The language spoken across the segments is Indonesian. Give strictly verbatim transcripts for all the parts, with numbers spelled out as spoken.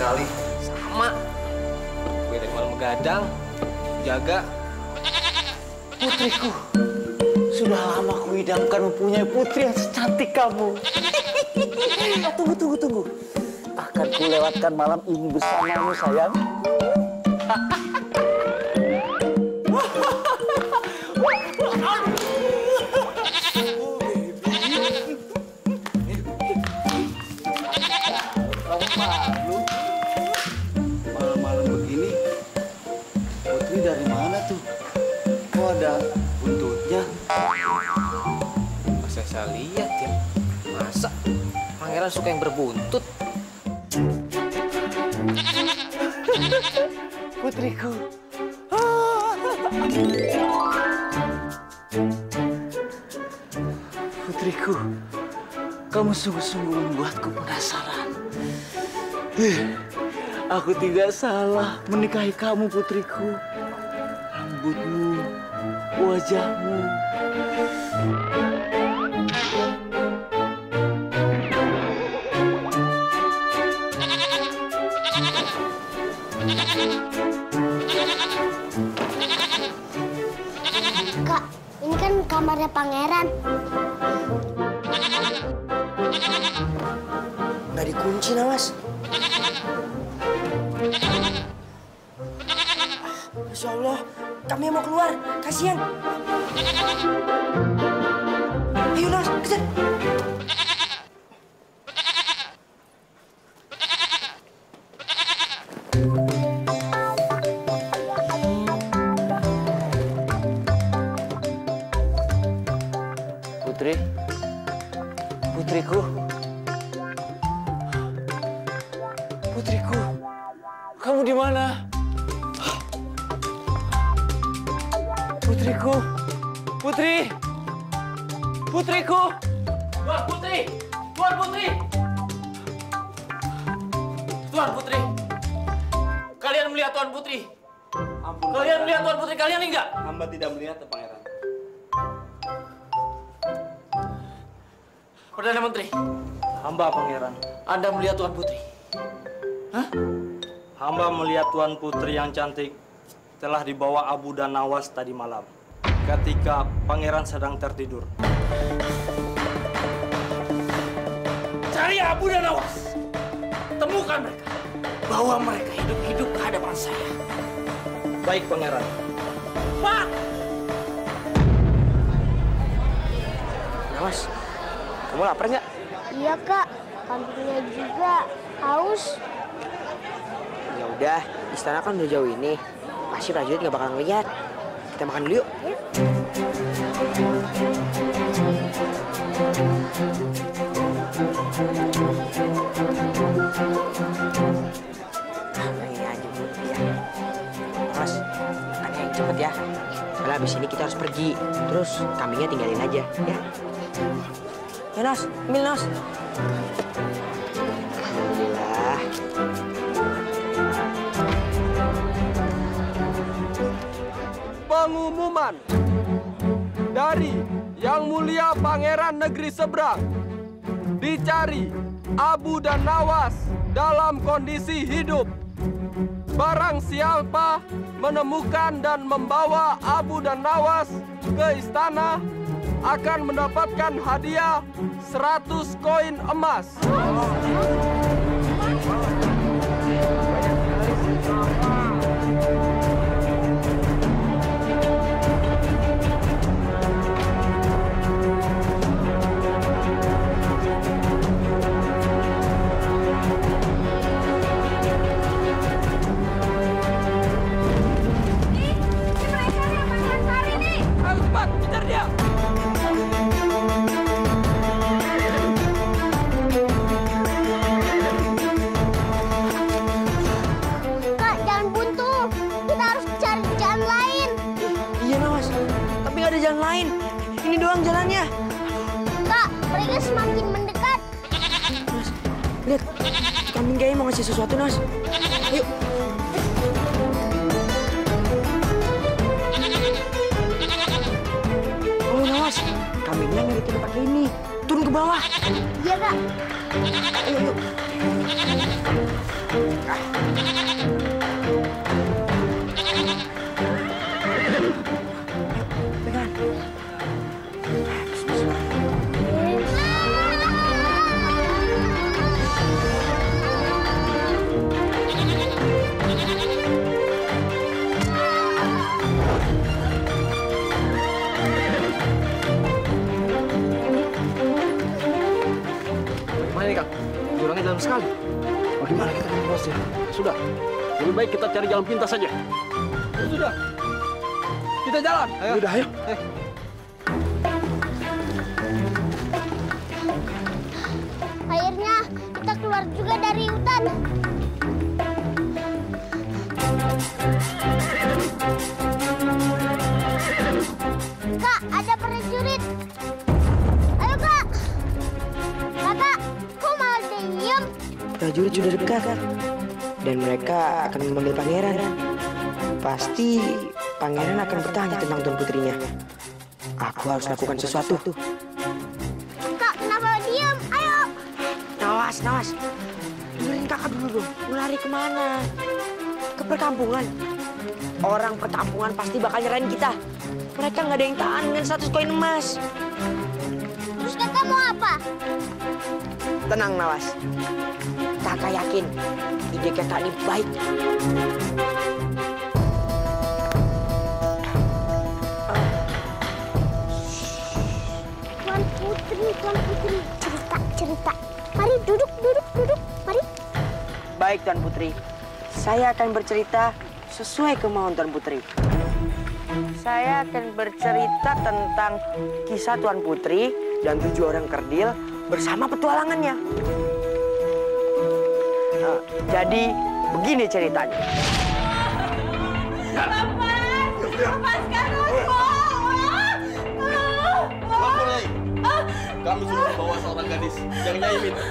sekali. Sama. Gue dari malam begadang, jaga. Putriku, sudah lama kuidamkan mempunyai putri yang secantik kamu. Ah, tunggu, tunggu, tunggu. Akan kulewatkan malam ini bersamamu, sayang. Kamu malu? Malam-malam begini, Putri dari mana tuh? Kok ada buntutnya? Masa saya lihat ya? Masa pangeran suka yang berbuntut? Putriku. Putriku, kamu sungguh-sungguh membuatku penasaran. Eh, aku tidak salah menikahi kamu, putriku. Rambutmu, wajahmu. Kak, ini kan kamarnya pangeran. Nggak dikunci, Nawas. Masya Allah, kami mau keluar. Kasihan. Ayo, Nawas, kejar. Putri, putriku, putriku, kamu di mana? Putriku, putri, putriku. Tuan Putri! Tuan Putri! Tuan Putri! Kalian melihat Tuan Putri? Ampun, Kalian melihat Tuan Putri kalian enggak? hamba tidak melihat, Pangeran. Perdana Menteri, Hamba, Pangeran. Anda melihat Tuan Putri? Hah? Hamba melihat Tuan Putri yang cantik telah dibawa Abu dan Nawas tadi malam ketika Pangeran sedang tertidur. Cari Abu dan Nawas. Temukan mereka. Bawa mereka hidup-hidup ke hadapan saya. Baik, Pangeran. Pak! Nawas, kamu lapar nggak? Iya, Kak. Kambingnya juga haus. Ya udah, istana kan udah jauh ini. Pasti prajurit nggak bakal ngeliat. Kita makan dulu yuk. Nah, ini aja Bu. Ya. Mas, makannya yang cepet ya. Soalnya abis ini kita harus pergi. Terus kambingnya tinggalin aja, ya. Ya, Nos. Ambil, Nos. Alhamdulillah. Pengumuman dari Yang Mulia Pangeran Negeri Seberang, dicari Abu dan Nawas dalam kondisi hidup. Barang siapa menemukan dan membawa Abu dan Nawas ke istana akan mendapatkan hadiah seratus koin emas. Jalan lain. Ini doang jalannya. Kak, mereka semakin mendekat. Nas, lihat. Kambing kayaknya mau ngasih sesuatu, Nas. Ayo. Oh, Nas. Kambingnya ngeliatin pakai ini. turun ke bawah. Iya, Kak. Ayo, yuk. Pegang. Bagaimana nih, Kang? Jurangnya dalam sekali. Bagaimana kita menerusnya? Sudah, lebih baik kita cari jalan pintas saja. Ya sudah, kita jalan. Ayo. Udah, ayo. Eh. Akhirnya kita keluar juga dari hutan. Kak, ada prajurit. Ayo, Kak. Kakak, kok malah diem? Prajurit sudah dekat dan mereka akan memanggil pangeran. Pasti pangeran akan bertanya tentang Tuan Putrinya. Aku harus lakukan sesuatu. Kak, kenapa diem? Ayo. Nawas, Nawas. Dengerin kakak dulu dong. Mau lari kemana? Ke perkampungan. Orang perkampungan pasti bakal nyerahin kita. Mereka nggak ada yang tahan dengan seratus koin emas. Terus kakak mau apa? Tenang, Nawas. Kakak yakin ide kakak ini baik. Tuan Putri, Tuan Putri. Cerita, cerita. Mari duduk, duduk, duduk. Mari. Baik, Tuan Putri. Saya akan bercerita sesuai kemauan Tuan Putri. Saya akan bercerita tentang kisah Tuan Putri dan tujuh orang kerdil bersama petualangannya. Nah, jadi begini ceritanya. Lepaskan aku! Lapor, Nyai. Kami sudah membawa seorang gadis yang Nyai minta.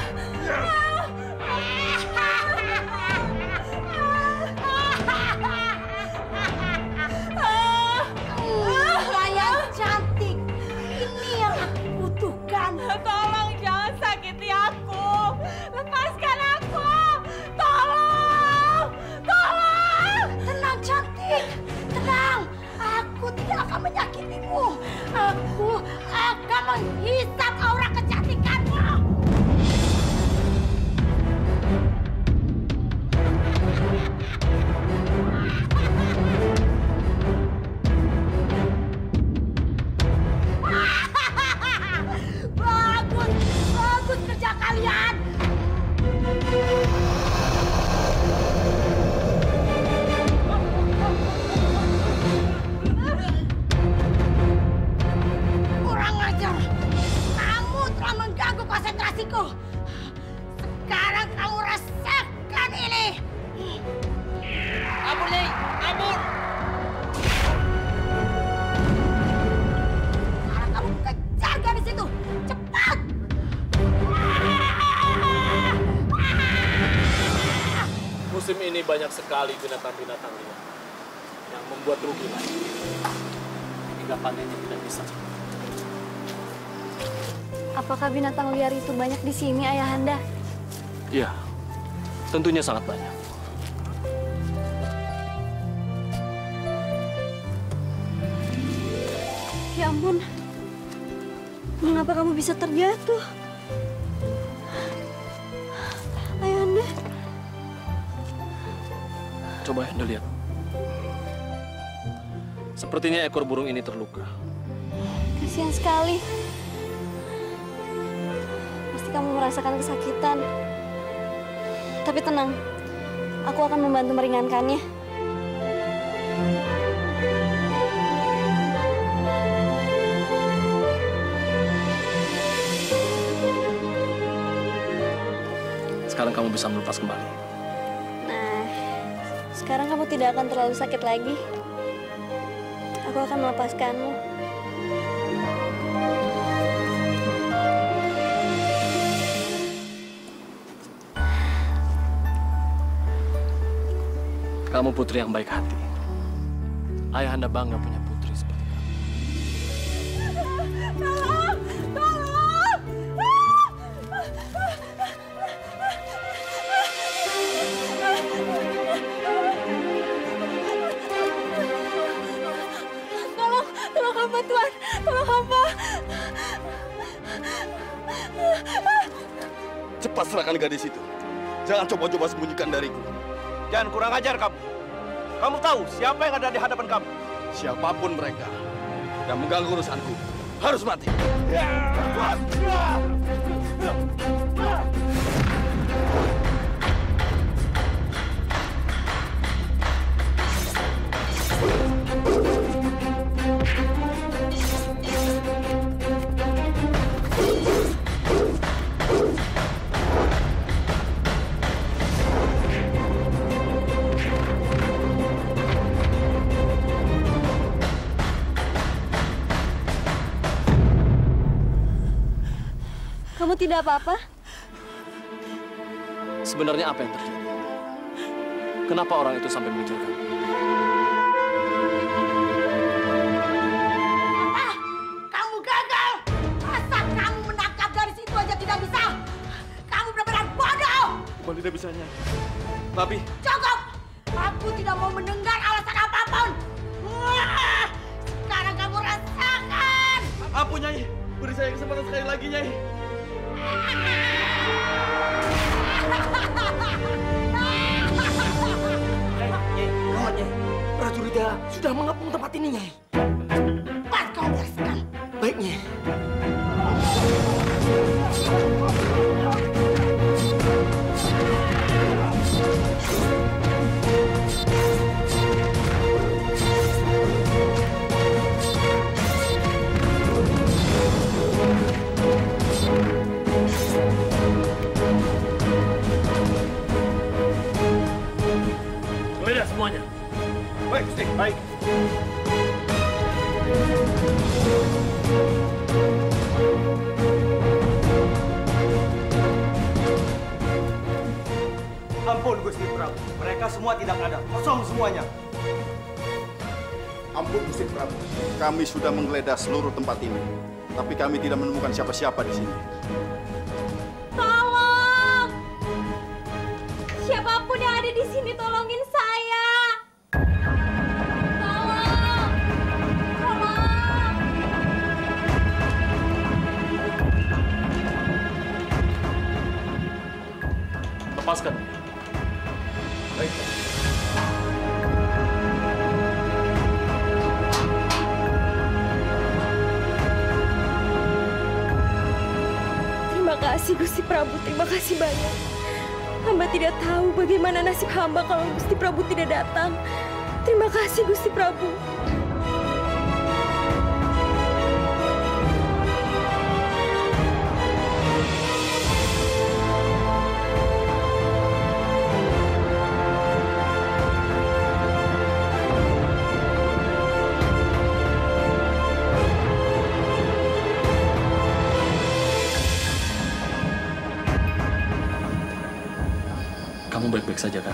Yang cantik, ini yang aku butuhkan. Tolong jangan sakiti aku. Lepaskan aku. Tolong, tolong. Tenang cantik, tenang. Aku tidak akan menyakitimu. Aku akan menghisap aura kecantikanmu. Bagus, bagus kerja kalian. Kurang ajar. Kamu telah mengganggu konsentrasiku. Sekarang kamu rasakan ini. Ampun, Nyai! Ampun! Sekarang kamu kejar gadis itu. Cepat! Musim ini banyak sekali binatang-binatang liar yang membuat rugi lagi. Hingga panennya tidak bisa. Apakah binatang liar itu banyak di sini, Ayahanda? Iya, tentunya sangat banyak. Ya ampun, mengapa kamu bisa terjatuh? Ayahanda, Coba Anda lihat. Sepertinya ekor burung ini terluka. kasihan sekali. Pasti kamu merasakan kesakitan. Tapi tenang, aku akan membantu meringankannya. Sekarang kamu bisa melepas kembali. Nah, sekarang kamu tidak akan terlalu sakit lagi. Aku akan melepaskanmu. Kamu putri yang baik hati. Ayahanda bangga punya putri seperti kamu. Tolong! Tolong! Cepat serahkan gadis itu. Jangan coba-coba sembunyikan dariku. Jangan kurang ajar kamu. Kamu tahu siapa yang ada di hadapan kamu? Siapapun mereka yang mengganggu urusanku harus mati. Kamu tidak apa-apa? Sebenarnya apa yang terjadi? Kenapa orang itu sampai mengejar kamu? Ah, kamu gagal. Masa kamu menangkap gadis itu aja tidak bisa? Kamu benar-benar bodoh. Bukan tidak bisanya. Tapi... Cukup. Aku tidak mau mendengar alasan apapun. Wah, sekarang kamu rasakan. Ampun, Nyai. Beri saya kesempatan sekali lagi, Nyai. Prajuritnya sudah mengepung tempat ini, Nyai. Cepat kau bereskan. Baik, Nyai. Geledah semuanya. Baik, Gusti. Baik. Ampun, Gusti Prabu. Mereka semua tidak ada. Kosong semuanya. Ampun Gusti Prabu. Kami sudah menggeledah seluruh tempat ini, tapi kami tidak menemukan siapa-siapa di sini. Tolong! Siapapun yang ada di sini, tolongin saya! Tolong! Tolong! Lepaskan. Baik. Terima kasih Gusti Prabu, terima kasih banyak. Hamba tidak tahu bagaimana nasib hamba kalau Gusti Prabu tidak datang. Terima kasih Gusti Prabu. Kamu baik-baik saja, kan?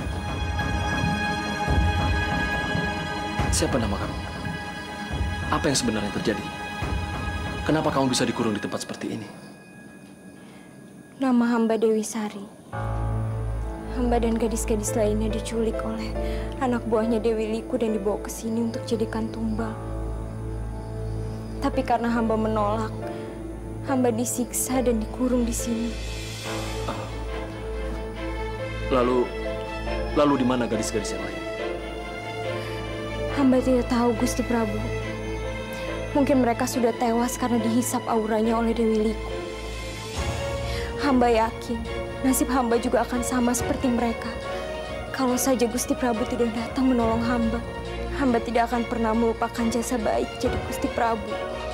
Siapa nama kamu? Apa yang sebenarnya terjadi? Kenapa kamu bisa dikurung di tempat seperti ini? Nama hamba Dewi Sari. Hamba dan gadis-gadis lainnya diculik oleh anak buahnya Dewi Liku dan dibawa ke sini untuk jadikan tumbal. Tapi karena hamba menolak, hamba disiksa dan dikurung di sini. Lalu, lalu di mana gadis-gadis yang lain? Hamba tidak tahu, Gusti Prabu. Mungkin mereka sudah tewas karena dihisap auranya oleh Dewi Liku. Hamba yakin nasib hamba juga akan sama seperti mereka. Kalau saja Gusti Prabu tidak datang menolong hamba, hamba tidak akan pernah melupakan jasa baik jadi Gusti Prabu.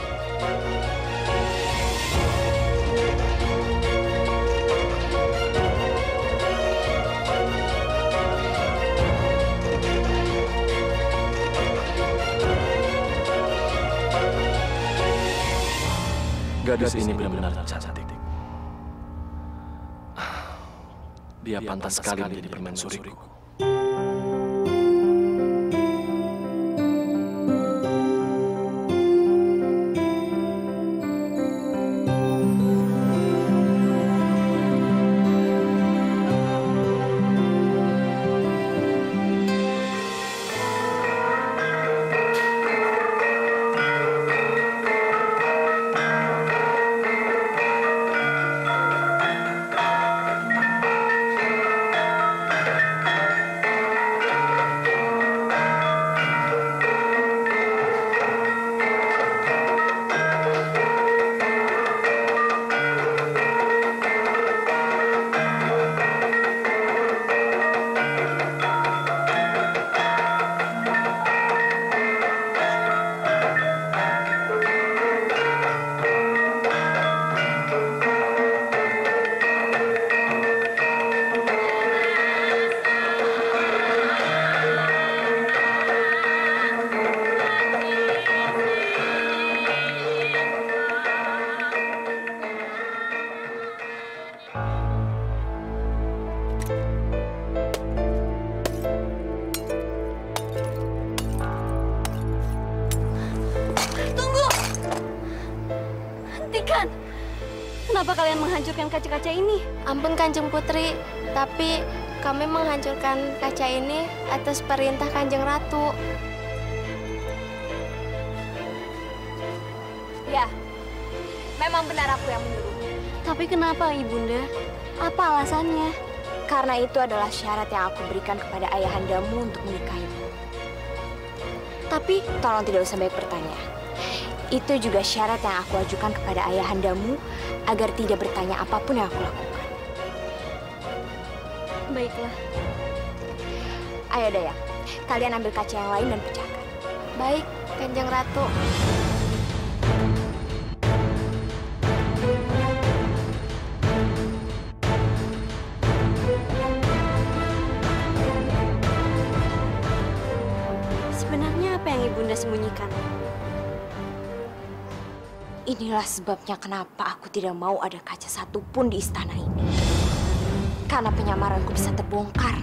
Gadis ini benar-benar cantik. Dia pantas sekali menjadi permaisuriku. Tunggu! Hentikan! Kenapa kalian menghancurkan kaca-kaca ini? Ampun Kanjeng Putri, tapi kami menghancurkan kaca ini atas perintah Kanjeng Ratu. Ya, memang benar aku yang menyuruh. Tapi kenapa, Ibunda? Apa alasannya? Karena itu adalah syarat yang aku berikan kepada ayahandamu untuk menikahimu. Tapi tolong tidak usah banyak bertanya. Itu juga syarat yang aku ajukan kepada ayahandamu agar tidak bertanya apapun yang aku lakukan. Baiklah. Ayo Dayang, kalian ambil kaca yang lain dan pecahkan. Baik, Kanjeng Ratu. Sebenarnya apa yang Ibunda sembunyikan? Inilah sebabnya kenapa aku tidak mau ada kaca satupun di istana ini. Karena penyamaranku bisa terbongkar.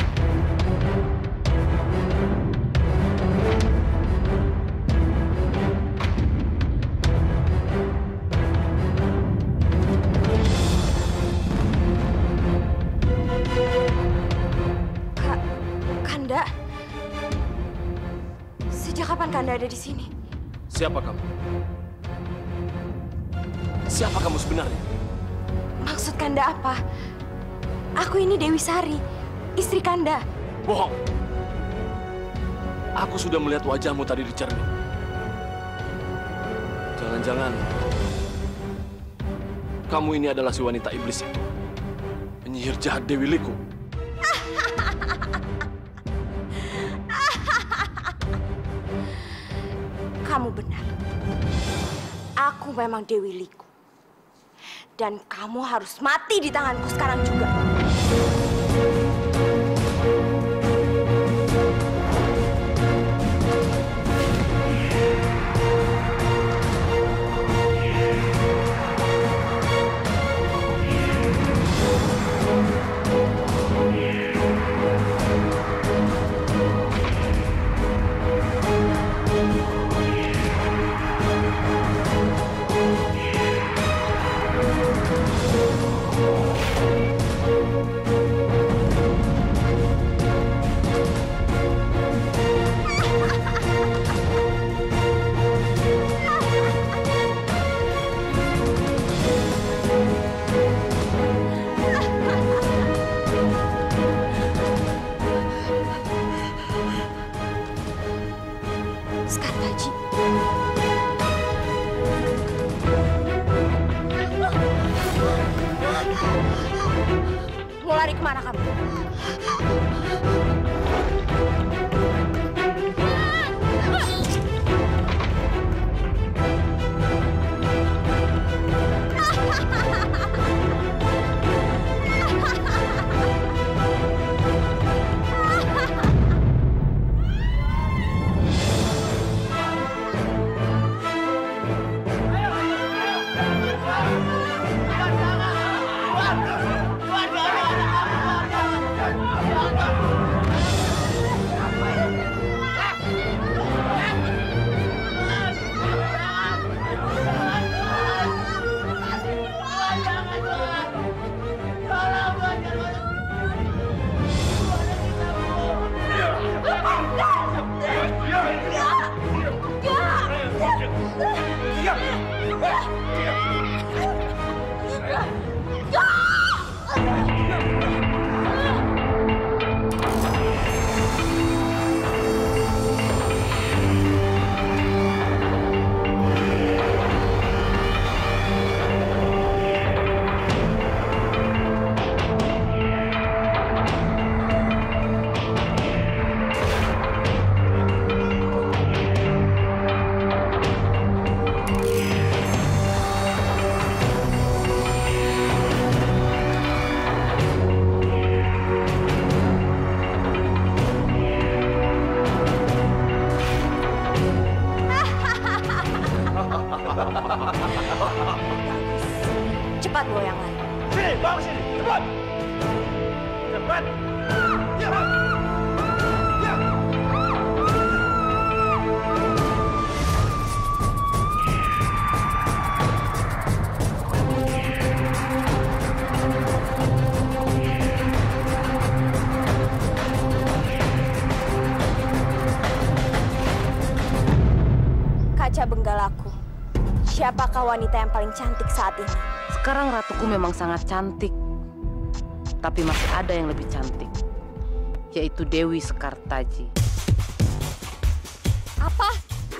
Ka Kanda? Sejak kapan Kanda ada di sini? Siapa kamu? Siapa kamu sebenarnya? Maksud Kanda apa? Aku ini Dewi Sari, istri Kanda. Bohong. Aku sudah melihat wajahmu tadi di cermin. Jangan-jangan kamu ini adalah si wanita iblis itu, penyihir jahat Dewi Liku. Kamu benar. Aku memang Dewi Liku. Dan kamu harus mati di tanganku sekarang juga. Sekartaji. Mau lari kemana kamu? Cepat bawa yang lain. Sini, bawa ke sini, cepat. Wan! Ya! Ya! Kaca benggalaku, siapakah wanita yang paling cantik saat ini? Sekarang ratuku memang sangat cantik. Tapi masih ada yang lebih cantik, yaitu Dewi Sekartaji. Apa?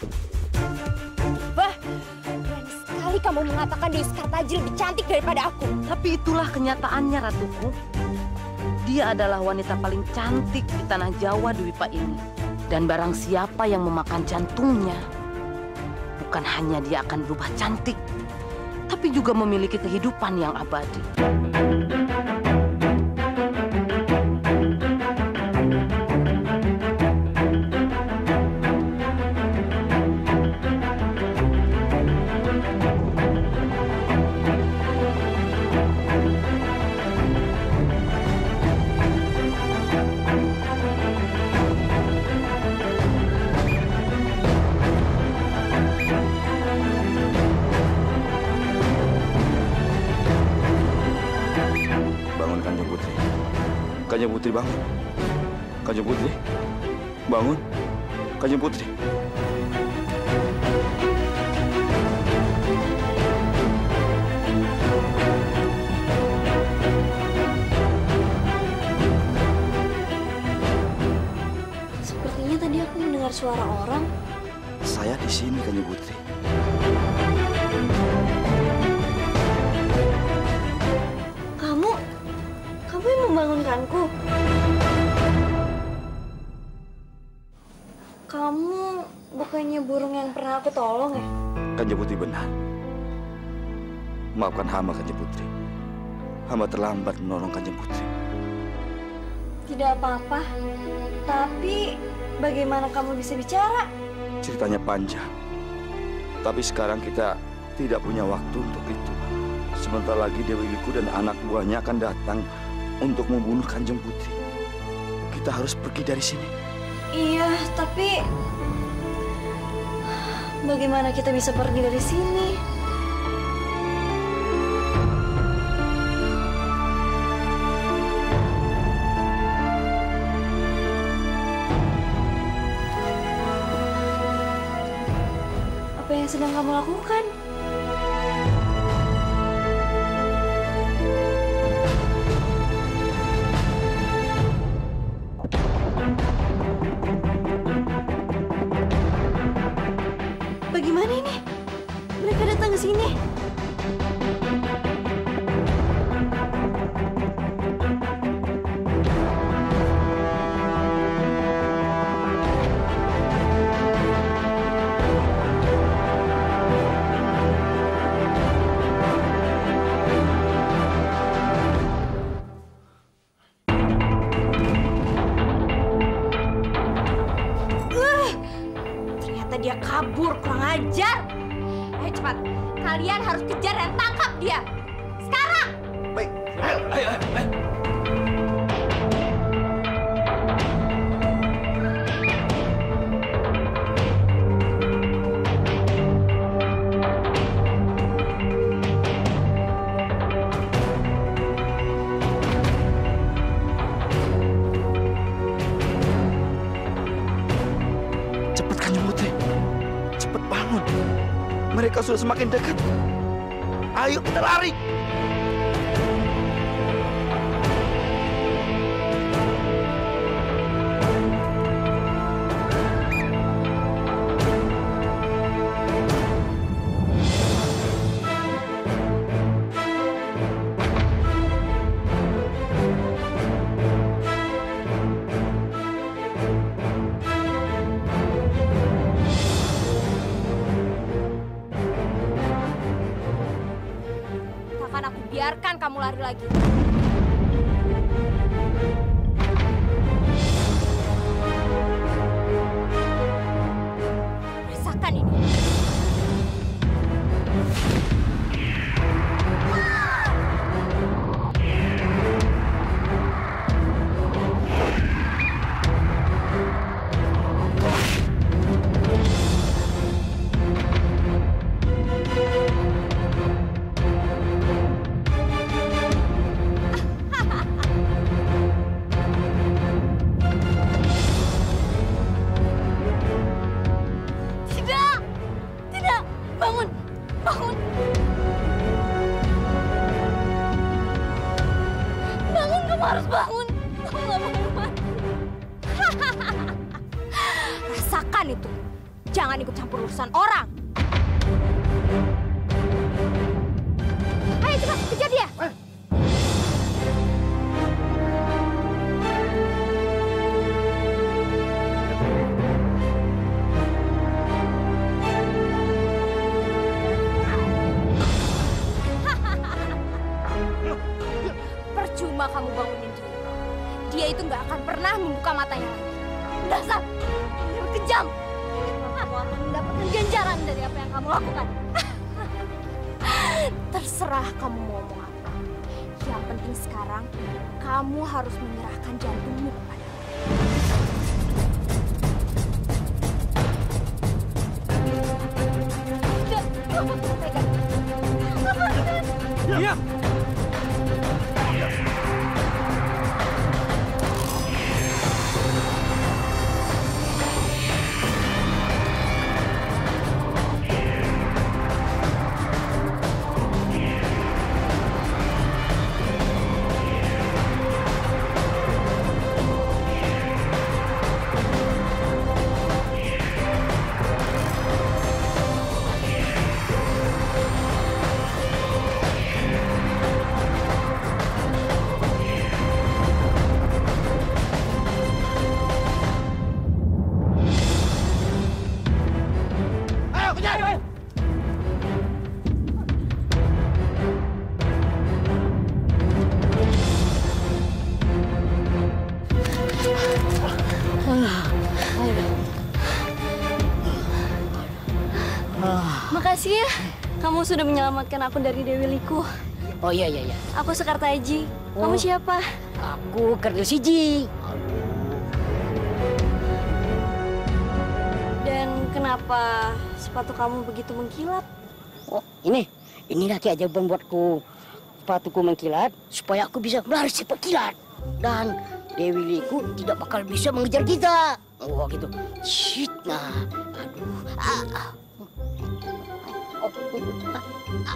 Bah, berani sekali kamu mengatakan Dewi Sekartaji lebih cantik daripada aku. Tapi itulah kenyataannya, Ratuku. Dia adalah wanita paling cantik di tanah Jawa Dwipa ini. Dan barang siapa yang memakan jantungnya, bukan hanya dia akan berubah cantik, tapi juga memiliki kehidupan yang abadi. Kanjeng Putri bangun. Kanjeng Putri, bangun. Kanjeng Putri. Sepertinya tadi aku mendengar suara orang. Saya di sini, Kanjeng Putri. Kamu, kamu yang membangunkanku. Kamu bukannya burung yang pernah aku tolong ya? Kanjeng Putri benar. Maafkan hamba, Kanjeng Putri. Hamba terlambat menolong Kanjeng Putri. Tidak apa-apa. Tapi bagaimana kamu bisa bicara? Ceritanya panjang. Tapi sekarang kita tidak punya waktu untuk itu. Sebentar lagi Dewi Liku dan anak buahnya akan datang untuk membunuh Kanjeng Putri. Kita harus pergi dari sini. Iya, tapi bagaimana kita bisa pergi dari sini? Apa yang sedang kamu lakukan? Bagaimana ini? Mereka datang ke sini. Dia kabur, kurang ajar. Ayo cepat, kalian harus kejar dan tangkap dia. Sekarang. Baik, ayo, ayo, ayo. ayo. Mereka sudah semakin dekat. Ayo kita lari. Biarkan kamu lari lagi. Rasakan ini. Kamu harus bangun. Kamu gak boleh mati. Rasakan itu. Jangan ikut campur urusan orang. Ayo cepat, kejar dia. Percuma kamu bangunin dia. Dia itu nggak akan pernah membuka matanya lagi. Dasar, dia kejam. Kamu akan mendapatkan ganjaran dari apa yang kamu lakukan. Terserah kamu mau ngomong apa. Yang penting sekarang, kamu harus menyerahkan jantungmu kepada Diam! Makasih ya, kamu sudah menyelamatkan aku dari Dewi Liku. Oh iya iya iya. Aku Sekartaji. Kamu Oh. siapa? Aku Kerdil Siji. Dan kenapa sepatu kamu begitu mengkilat? Oh ini, ini lagi aja membuatku sepatuku mengkilat supaya aku bisa berlari cepat kilat dan Dewi Liku tidak bakal bisa mengejar kita. Oh gitu. Shit, nah, aduh. Ah, ah. Oh, ah, ah.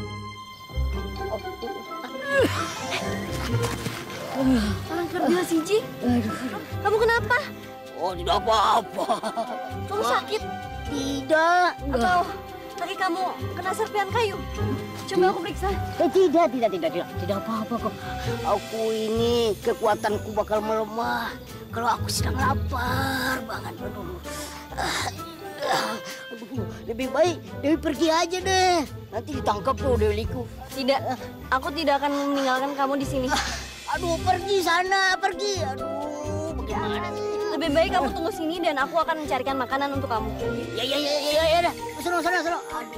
Orang Kerdil Siji? Kamu kenapa? Oh tidak apa-apa. Kamu sakit? Tidak. Atau kaki kamu kena serpihan kayu? Coba aku periksa. Eh, tidak, tidak, tidak, tidak, tidak apa-apa kok. Aku ini kekuatanku bakal melemah kalau aku sedang lapar banget. Aduh. Aduh, lebih baik Dewi pergi aja deh. Nanti ditangkap tuh Dewi Liku. Tidak, aku tidak akan meninggalkan kamu di sini. Aduh, pergi sana, pergi. Aduh, bagaimana sih? Lebih baik kamu tunggu sini dan aku akan mencarikan makanan untuk kamu. Ya, ya, ya, ya, ya, ya. Sana, sana, sana. Aduh.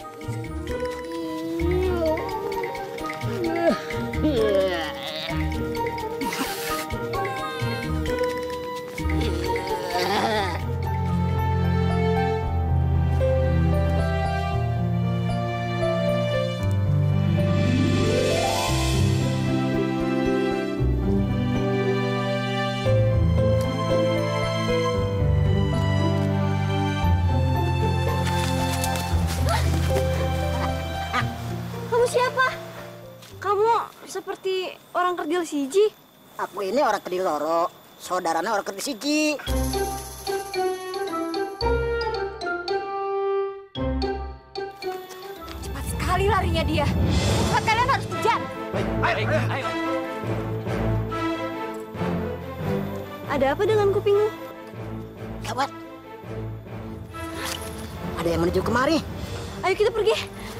Kamu siapa? Kamu seperti orang Kerdil Siji. Aku ini orang Kerdil Loro, saudaranya orang Kerdil Siji. Cepat sekali larinya dia. Cepat, kalian harus kejar. Ayo, ayo, ayo. Ada apa dengan kupingmu? Gawat. Ada yang menuju kemari. Ayo kita pergi.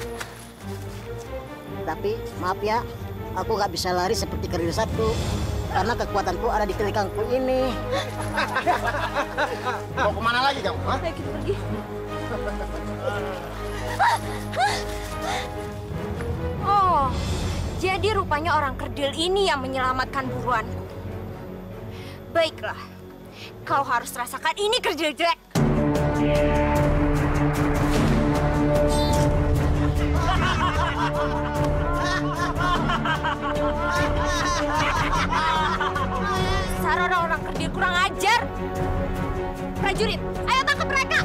Tapi maaf ya, aku nggak bisa lari seperti Kerdil satu karena kekuatanku ada di telingangku ini. Mau kemana lagi kamu? Ayo kita pergi. Oh, jadi rupanya orang Kerdil ini yang menyelamatkan buruanku. Baiklah, kau harus rasakan ini, Kerdil jelek. Dasar orang-orang Kerdil kurang ajar. Prajurit, ayo tangkap mereka.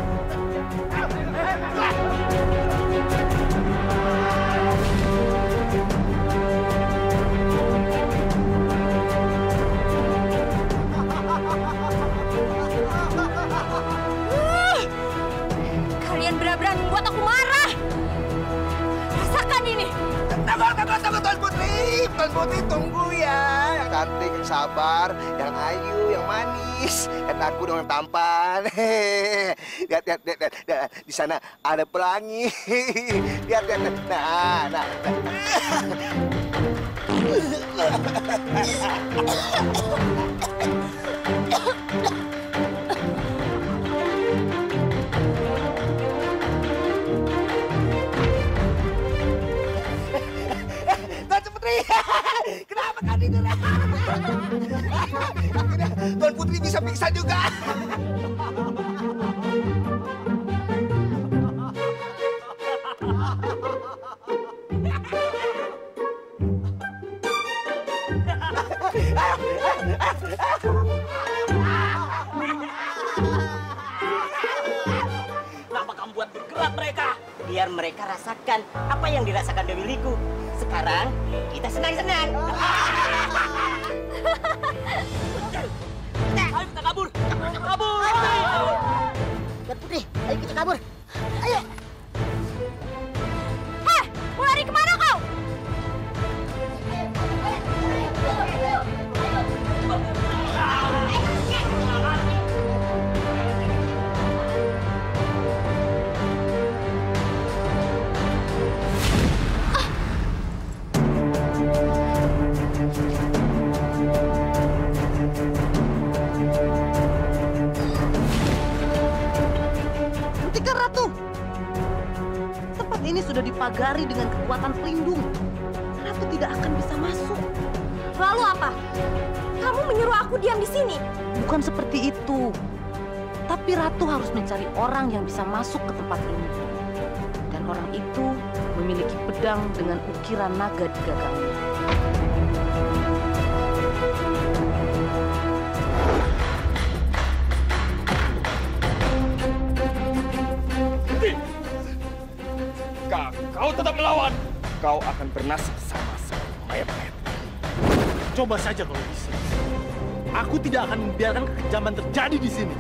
cantik, yang sabar, yang ayu, yang manis. Lihat aku dong yang tampan. Lihat, lihat, lihat, lihat, lihat. Di sana ada pelangi. Lihat, lihat, lihat. Nah, nah, Kenapa kan tidur? Tuan Putri bisa pingsan juga. Kenapa kamu buat bergerak mereka? Biar mereka rasakan apa yang dirasakan Dewi Liku. Sekarang kita senang-senang. Ayo kita kabur. Kabur. Tuan Putri, ayo kita kabur. Ayo. Heh, mau lari kemana kau? Hentikan Ratu! Tempat ini sudah dipagari dengan kekuatan pelindung. Ratu tidak akan bisa masuk. Lalu apa? Kamu menyuruh aku diam di sini? Bukan seperti itu. Tapi Ratu harus mencari orang yang bisa masuk ke tempat ini. Dan orang itu memiliki pedang dengan ukiran naga di gagangnya. Jika kau tetap melawan, kau akan bernasib sama seperti mayat-mayat. Coba saja kalau bisa. Aku tidak akan membiarkan kekejaman terjadi di sini.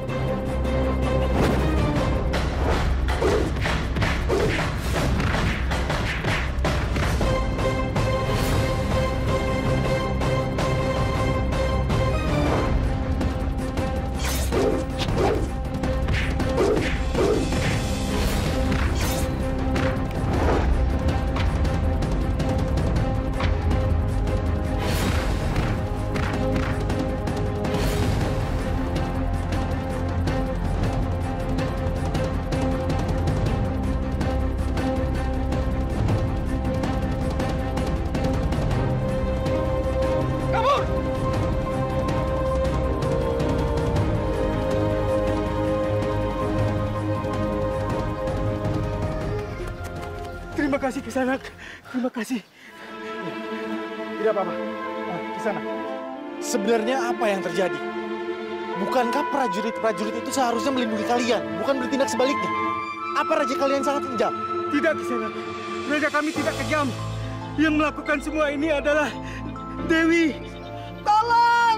Terima kasih Kisanak. Terima kasih. Tidak apa-apa. Nah, Kisanak. Sebenarnya apa yang terjadi? Bukankah prajurit-prajurit itu seharusnya melindungi kalian, bukan bertindak sebaliknya? Apa raja kalian sangat kejam? Tidak, Kisanak. Raja kami tidak kejam. Yang melakukan semua ini adalah Dewi. Tolong!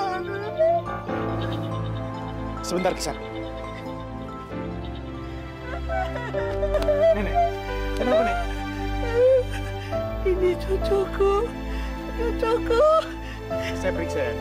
Sebentar, Kisanak. Nenek. Kenapa, Nek? Ini cucuku, cucuku. Saya periksa ya.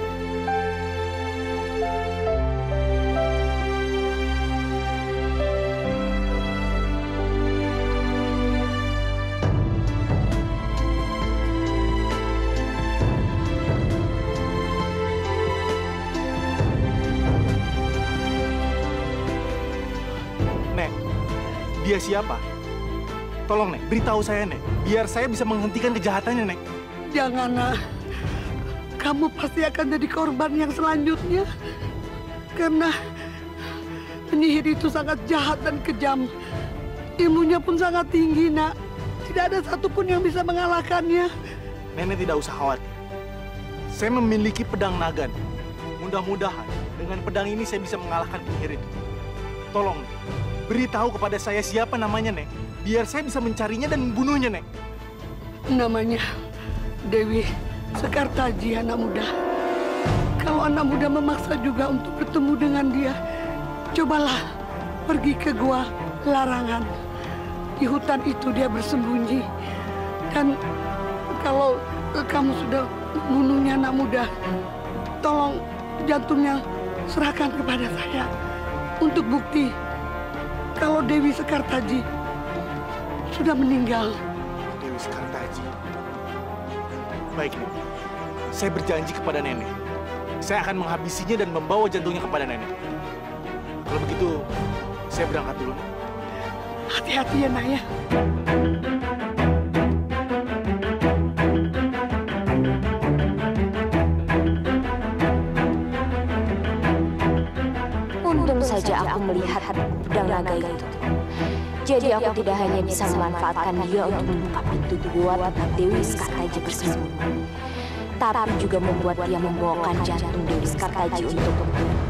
Nek, dia siapa? Tolong, Nek, beritahu saya, Nek. Biar saya bisa menghentikan kejahatannya, Nek. Jangan, nak. Kamu pasti akan jadi korban yang selanjutnya. Karena penyihir itu sangat jahat dan kejam. Ilmunya pun sangat tinggi, nak. Tidak ada satupun yang bisa mengalahkannya. Nenek tidak usah khawatir. Saya memiliki pedang naga. Mudah-mudahan dengan pedang ini saya bisa mengalahkan penyihir itu. Tolong, Nek, beritahu kepada saya siapa namanya, Nek. Biar saya bisa mencarinya dan membunuhnya, Nek. Namanya Dewi Sekartaji, anak muda. Kalau anak muda memaksa juga untuk bertemu dengan dia, cobalah pergi ke gua larangan. Di hutan itu dia bersembunyi. Dan kalau kamu sudah membunuhnya anak muda. Tolong jantungnya serahkan kepada saya untuk bukti kalau Dewi Sekartaji sudah meninggal. Dewi Sekartaji. Baik, Bu. Saya berjanji kepada nenek. Saya akan menghabisinya dan membawa jantungnya kepada nenek. Kalau begitu, saya berangkat dulu. Hati-hati ya, Nak ya. Untung saja aku melihat pedang naga itu. Jadi aku tidak hanya bisa memanfaatkan dia untuk membuka pintu gua tempat Dewi Sekartaji bersembunyi, tapi juga membuat dia membawakan jantung Dewi Sekartaji untukku.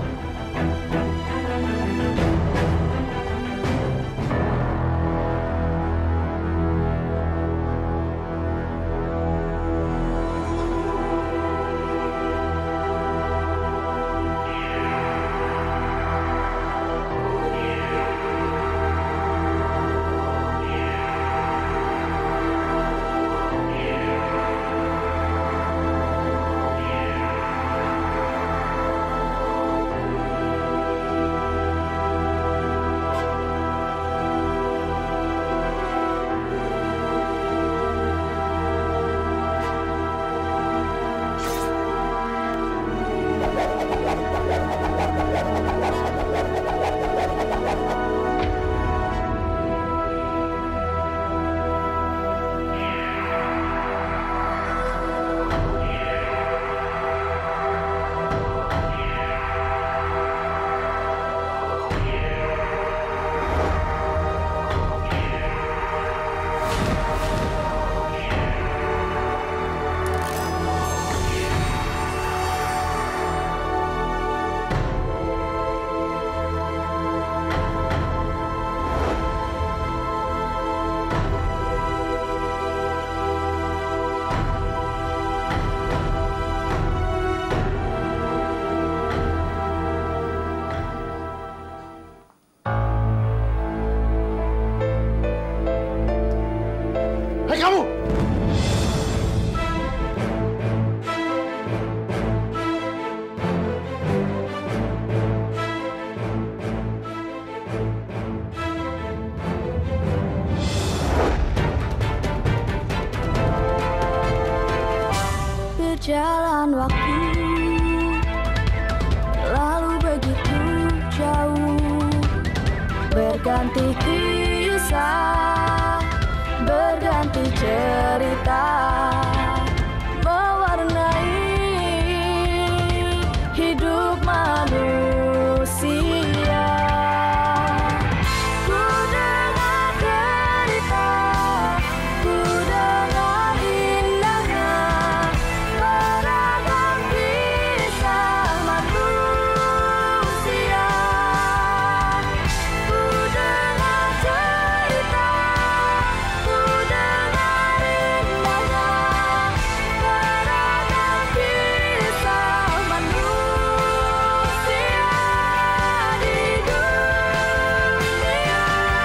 Berjalan waktu, lalu begitu jauh, berganti kisah, berganti cerita, mewarnai hidup manusia. Ku dengar cerita, ku dengar indahnya beragam kisah manusia. Ku dengar cerita, ku dengar indahnya beragam kisah manusia di dunia.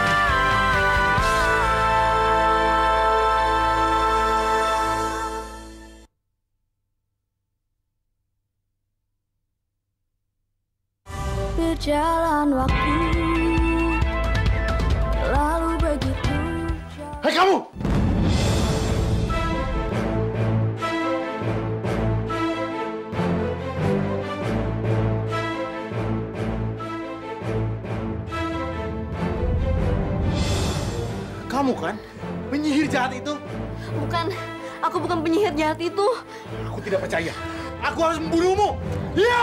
Berjalan waktu, lalu begitu jauh. Hei kamu! Kamu kan penyihir jahat itu? Bukan, aku bukan penyihir jahat itu. Aku tidak percaya. Aku harus membunuhmu. Ya!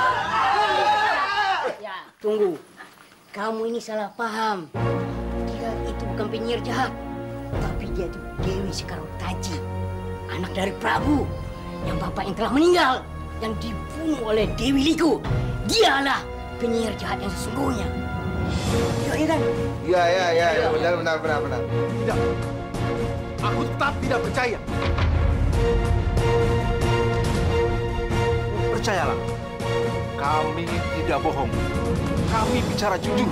Tunggu, kamu ini salah paham. Dia itu bukan penyihir jahat, tapi dia itu Dewi Sekartaji, anak dari Prabu yang bapaknya telah meninggal, yang dibunuh oleh Dewi Liku. Dialah penyihir jahat yang sesungguhnya. Iya, iya kan? Iya, iya, iya, ya, benar, benar, benar, benar. Tidak. Aku tetap tidak percaya. Percayalah, kami tidak bohong. Kami bicara jujur.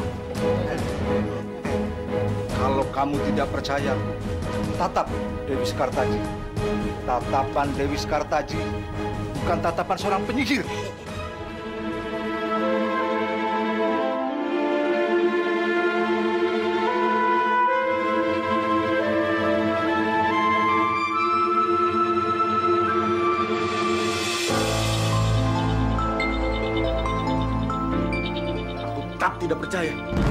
Kalau kamu tidak percaya, tatap Dewi Sekartaji. Tatapan Dewi Sekartaji bukan tatapan seorang penyihir. Aku tetap tidak percaya.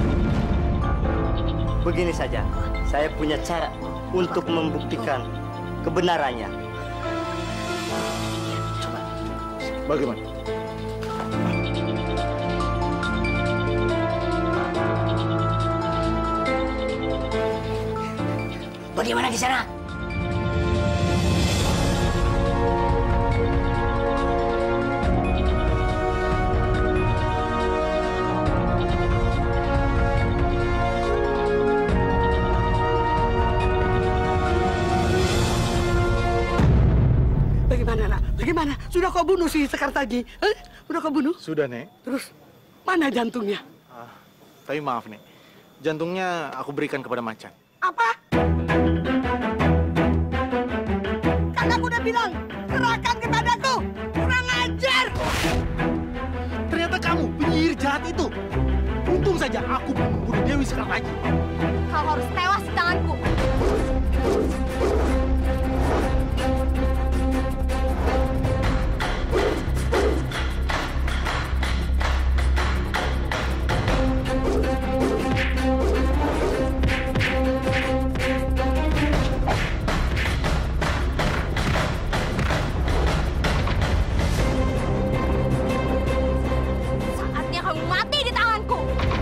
Begini saja, saya punya cara untuk membuktikan kebenarannya. Bagaimana? Bagaimana di sana? Bagaimana, nak? Bagaimana? Sudah kau bunuh si Sekartaji? Eh? Sudah kau bunuh? Sudah, Nek. Terus, mana jantungnya? Ah, tapi maaf, Nek. Jantungnya aku berikan kepada macan. Apa? Kan aku udah bilang, serahkan kepadaku. Kurang ajar. Ternyata kamu penyihir jahat itu. Untung saja aku membunuh Dewi Sekartaji. Kau harus tewas di tanganku. Saatnya kamu mati di tanganku.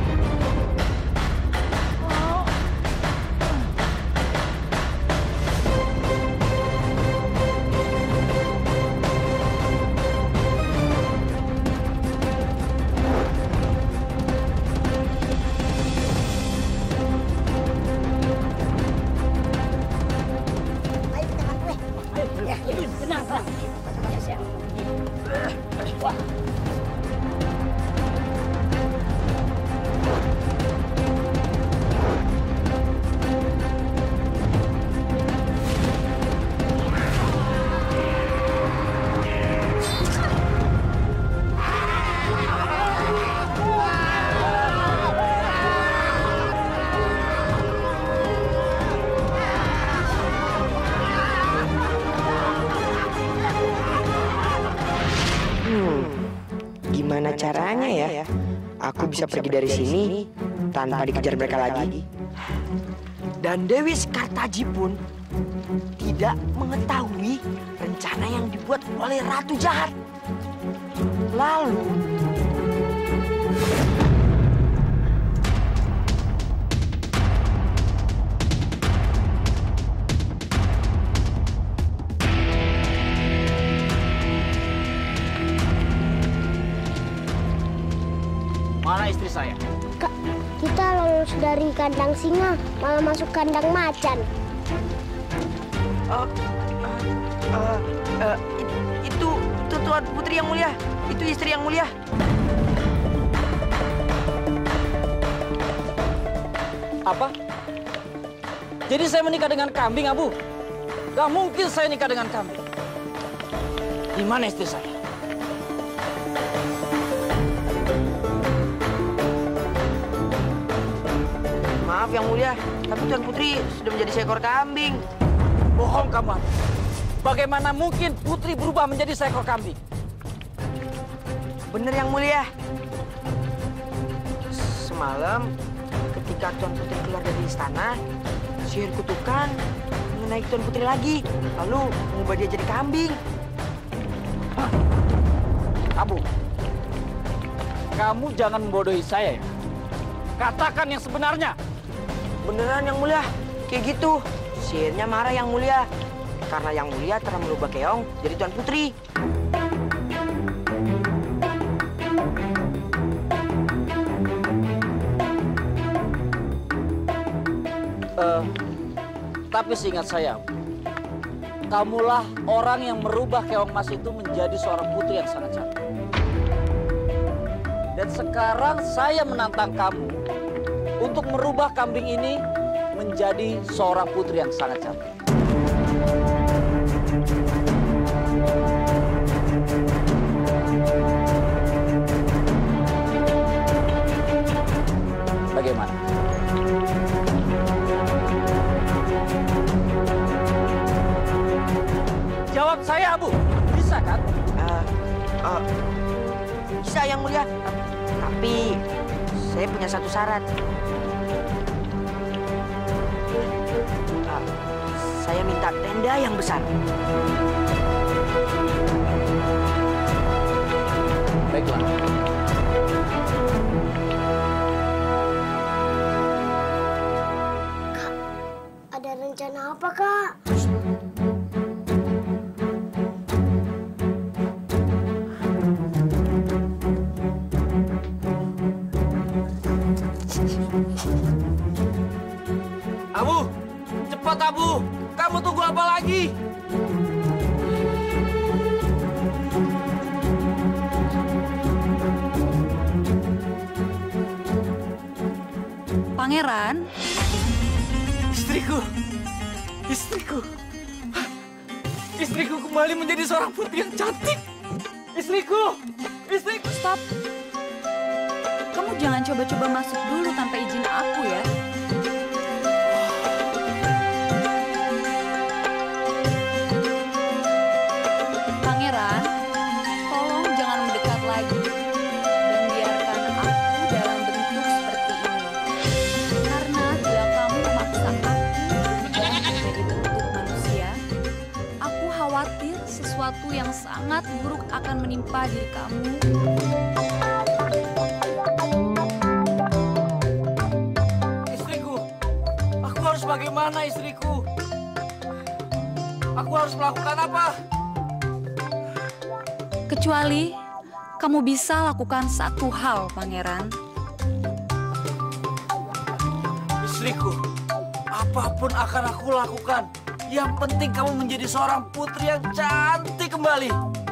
Tenang, tenang. Ya, siap. Wah. Gimana caranya ya? Aku bisa pergi dari sini tanpa dikejar mereka lagi. Dan Dewi Sekartaji pun tidak mengetahui rencana yang dibuat oleh Ratu Jahat. Lalu Mana istri saya? Kak, kita lolos dari kandang singa, malah masuk kandang macan. Uh, uh, uh, itu, itu Tuan Putri yang mulia. Itu istri yang mulia. Apa? Jadi saya menikah dengan kambing, Abu? Gak mungkin saya nikah dengan kambing. Di mana istri saya? Maaf yang mulia, tapi Tuan Putri sudah menjadi seekor kambing. Bohong kamu. Bagaimana mungkin Putri berubah menjadi seekor kambing? Bener yang mulia. Semalam ketika Tuan Putri keluar dari istana, sihir kutukan menaiki Tuan Putri lagi, lalu mengubah dia jadi kambing. Hah? Abu, kamu jangan membodohi saya ya. Katakan yang sebenarnya. Beneran yang mulia, kayak gitu. Sihirnya marah yang mulia, karena yang mulia telah merubah Keong jadi Tuan Putri. Uh, tapi seingat saya, kamulah orang yang merubah Keong Mas itu menjadi seorang putri yang sangat cantik. Dan sekarang saya menantang kamu untuk merubah kambing ini menjadi seorang putri yang sangat cantik. mulia. Tapi saya punya satu syarat. Uh, saya minta tenda yang besar. Baiklah. Kak, ada rencana apa, Kak? Abu, cepat Abu. Kamu tunggu apa lagi? Pangeran. Istriku, istriku, istriku kembali menjadi seorang putri yang cantik. Istriku, istriku. Stop. Kamu jangan coba-coba masuk dulu tanpa izin aku ya. Pangeran, tolong jangan mendekat lagi dan biarkan aku dalam bentuk seperti ini. Karena bila kamu memaksa aku berubah menjadi bentuk manusia, aku khawatir sesuatu yang sangat buruk akan menimpa diri kamu. Istriku, aku harus bagaimana istriku? Aku harus melakukan apa? Kecuali kamu bisa lakukan satu hal, Pangeran. Istriku, apapun akan aku lakukan. Yang penting kamu menjadi seorang putri yang cantik kembali.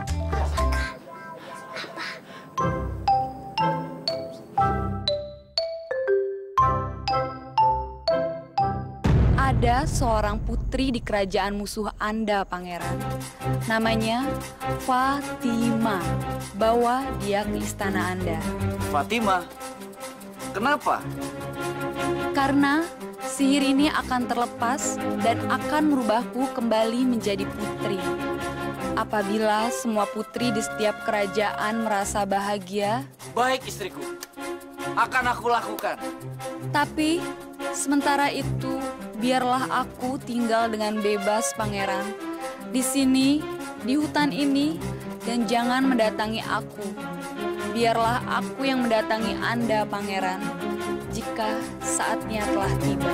Ada seorang putri di kerajaan musuh Anda, Pangeran. Namanya Fatima. Bawa dia ke istana Anda. Fatima? Kenapa? Karena sihir ini akan terlepas dan akan merubahku kembali menjadi putri. Apabila semua putri di setiap kerajaan merasa bahagia, baik istriku, akan aku lakukan. Tapi sementara itu, biarlah aku tinggal dengan bebas, Pangeran. Di sini, di hutan ini, dan jangan mendatangi aku. Biarlah aku yang mendatangi Anda, Pangeran, jika saatnya telah tiba.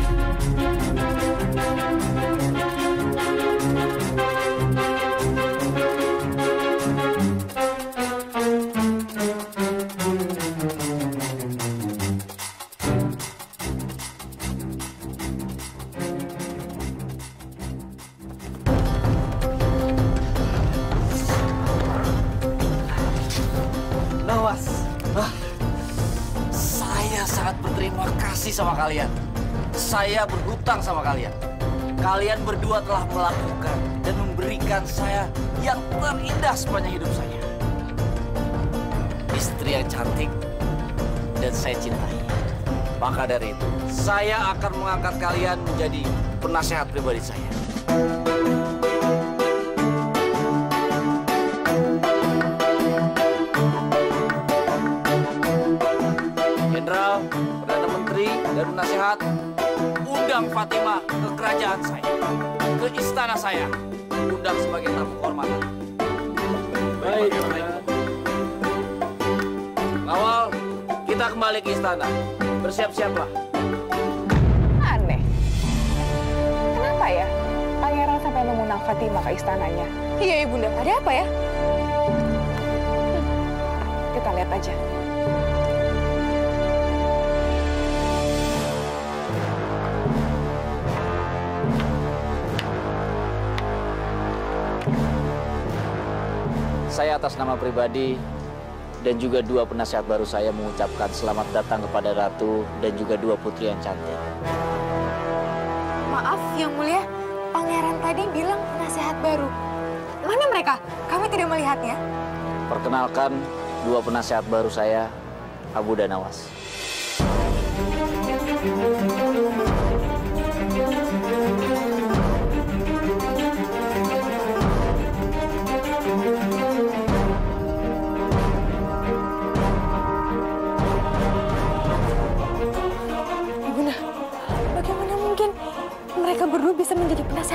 Nawas, ah, saya sangat berterima kasih sama kalian. Saya berhutang sama kalian. Kalian berdua telah melakukan dan memberikan saya yang terindah sepanjang hidup saya. Istri yang cantik dan saya cintai. Maka dari itu, saya akan mengangkat kalian menjadi penasehat pribadi saya. Jenderal, Perdana Menteri, dan penasehat, undang Fatima ke kerajaan saya, ke istana saya, undang sebagai tamu kehormatan. Baik, baik. Awal, kita kembali ke istana. Bersiap-siaplah. Aneh. Kenapa ya Pangeran sampai mengundang Fatima ke istananya? Iya, Ibunda. Ada apa ya? Hmm. Kita lihat aja. Saya atas nama pribadi dan juga dua penasehat baru saya mengucapkan selamat datang kepada Ratu dan juga dua putri yang cantik. Maaf, Yang Mulia. Pangeran tadi bilang penasehat baru. Mana mereka? Kami tidak melihatnya. Perkenalkan dua penasehat baru saya, Abu dan Nawas.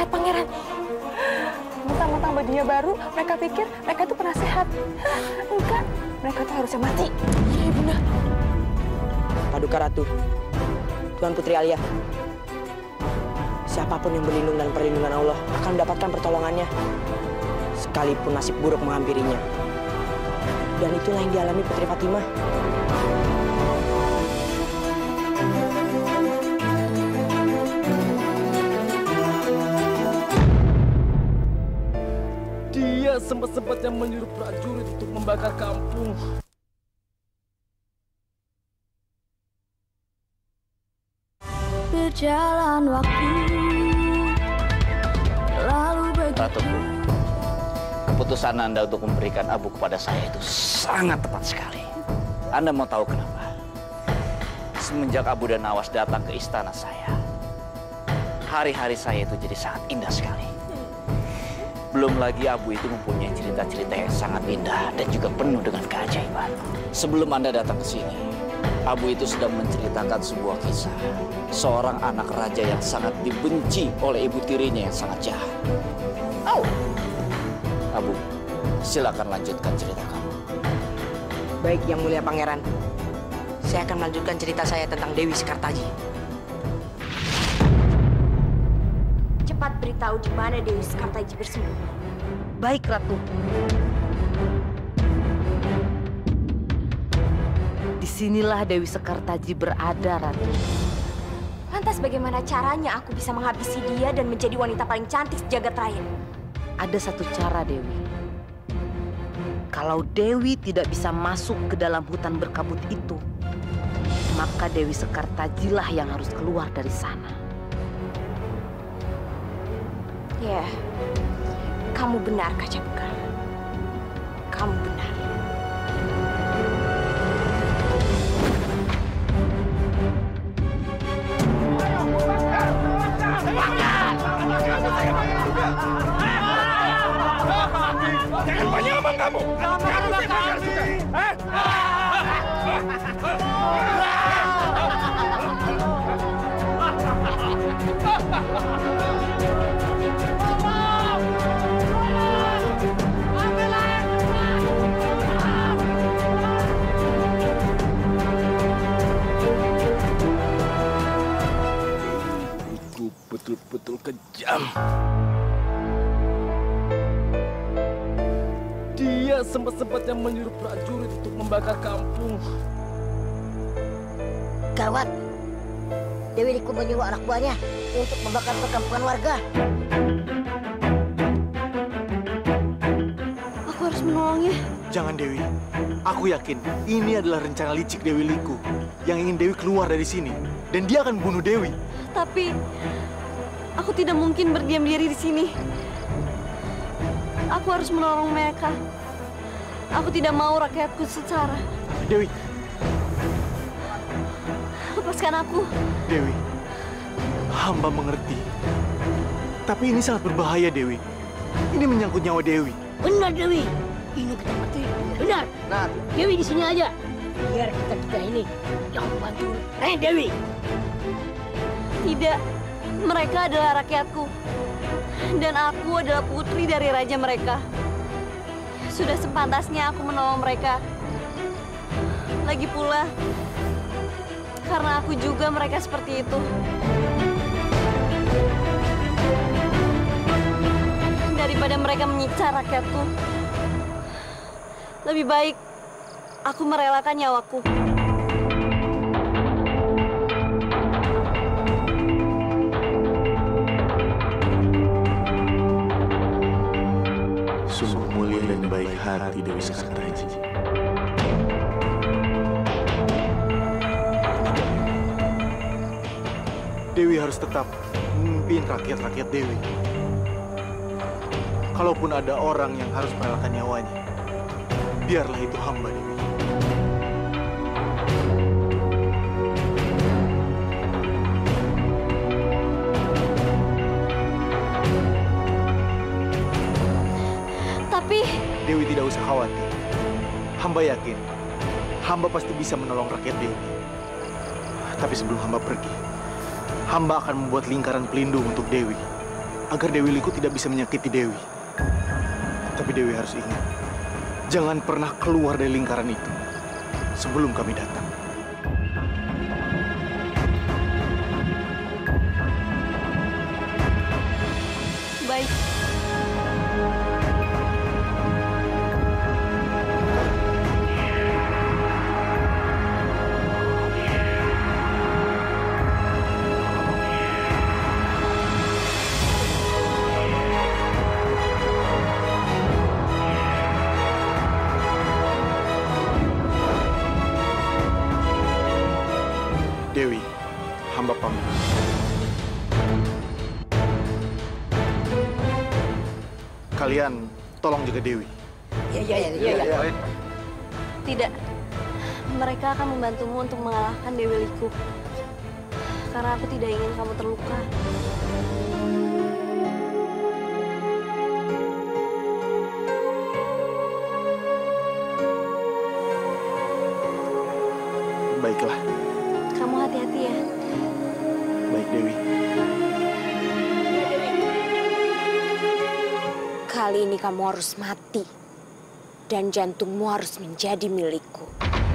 penasehat pangeran. Mentang-mentang bajunya baru, mereka pikir mereka itu penasehat. Hah, enggak, mereka tuh harusnya mati. Iya, Bunda. Paduka Ratu, Tuan Putri Alia, siapapun yang berlindung dan perlindungan Allah akan mendapatkan pertolongannya, sekalipun nasib buruk menghampirinya. Dan itulah yang dialami Putri Fatimah. Dia sempat-sempatnya menyuruh prajurit untuk membakar kampung. Berjalan waktu lalu begitu. Ratuku, keputusan Anda untuk memberikan Abu kepada saya itu sangat tepat sekali. Anda mau tahu kenapa? Semenjak Abu dan Nawas datang ke istana saya, hari-hari saya itu jadi sangat indah sekali. Belum lagi Abu itu mempunyai cerita-cerita yang sangat indah dan juga penuh dengan keajaiban. Sebelum Anda datang ke sini, Abu itu sedang menceritakan sebuah kisah. Seorang anak raja yang sangat dibenci oleh ibu tirinya yang sangat jahat. Oh. Abu, silakan lanjutkan cerita kamu. Baik, Yang Mulia Pangeran. Saya akan melanjutkan cerita saya tentang Dewi Sekartaji. Cepat beritahu di mana Dewi Sekartaji bersembunyi. Baik, Ratu. Disinilah Dewi Sekartaji berada, Ratu. Lantas bagaimana caranya aku bisa menghabisi dia dan menjadi wanita paling cantik sejagat raya? Ada satu cara, Dewi. Kalau Dewi tidak bisa masuk ke dalam hutan berkabut itu, maka Dewi Sekartajilah yang harus keluar dari sana. Ya, kamu benar, Kaca Bekal. Kamu benar. Jangan banyak omong kamu. Kamu siapa juga? Itu betul-betul kejam. Dia sempat-sempatnya menyuruh prajurit untuk membakar kampung. Gawat, Dewi Liku menyuruh anak buahnya untuk membakar perkampungan warga. Aku harus menolongnya. Jangan, Dewi. Aku yakin ini adalah rencana licik Dewi Liku yang ingin Dewi keluar dari sini. Dan dia akan bunuh Dewi. Tapi aku tidak mungkin berdiam diri di sini. Aku harus menolong mereka. Aku tidak mau rakyatku sengsara. Dewi. Lepaskan aku. Dewi, hamba mengerti. Tapi ini sangat berbahaya, Dewi. Ini menyangkut nyawa Dewi. Benar, Dewi. Ini kita mati. Benar. Nah, Dewi di sini aja. Biar kita kita ini yang bantu. Eh, Dewi. Tidak. Mereka adalah rakyatku. Dan aku adalah putri dari raja mereka. Sudah sepantasnya aku menolong mereka. Lagi pula, karena aku juga mereka seperti itu. Daripada mereka menyiksa rakyatku, lebih baik aku merelakan nyawaku. Sungguh mulia dan baik hati Dewi Sekartaji. Dewi harus tetap memimpin rakyat-rakyat Dewi. Kalaupun ada orang yang harus merelakan nyawanya, biarlah itu hamba, Dewi. Tapi Dewi tidak usah khawatir. Hamba yakin, hamba pasti bisa menolong rakyat Dewi. Tapi sebelum hamba pergi, hamba akan membuat lingkaran pelindung untuk Dewi. agar Dewi Liku tidak bisa menyakiti Dewi. Tapi Dewi harus ingat, jangan pernah keluar dari lingkaran itu sebelum kami datang. Baik. Dewi, hamba pamit. Kalian tolong jaga Dewi. Iya, iya, iya, iya. Tidak. Mereka akan membantumu untuk mengalahkan Dewi Liku. Karena aku tidak ingin kamu terluka. Baiklah. Kamu hati-hati ya. Baik, Dewi. Kali ini kamu harus mati. Dan jantungmu harus menjadi milikku.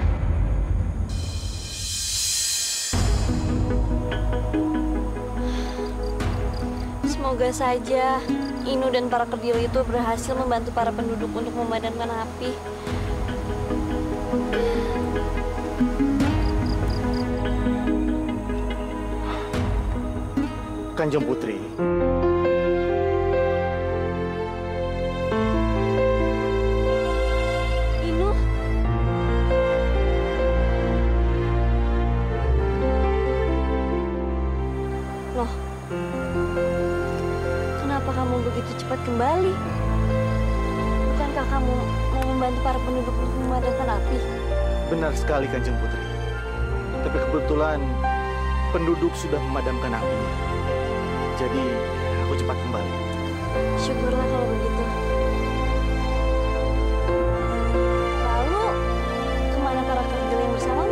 Semoga saja Inu dan para kediri itu berhasil membantu para penduduk untuk memadamkan api. Kanjeng Putri. Inu. Loh. Kenapa kamu begitu cepat kembali? Bukankah kamu mau membantu para penduduk untuk memadamkan api? Benar sekali, Kanjeng Putri. Tapi kebetulan penduduk sudah memadamkan apinya. Jadi, aku cepat kembali. Syukurlah kalau begitu. Lalu, kemana para kediri yang bersamamu?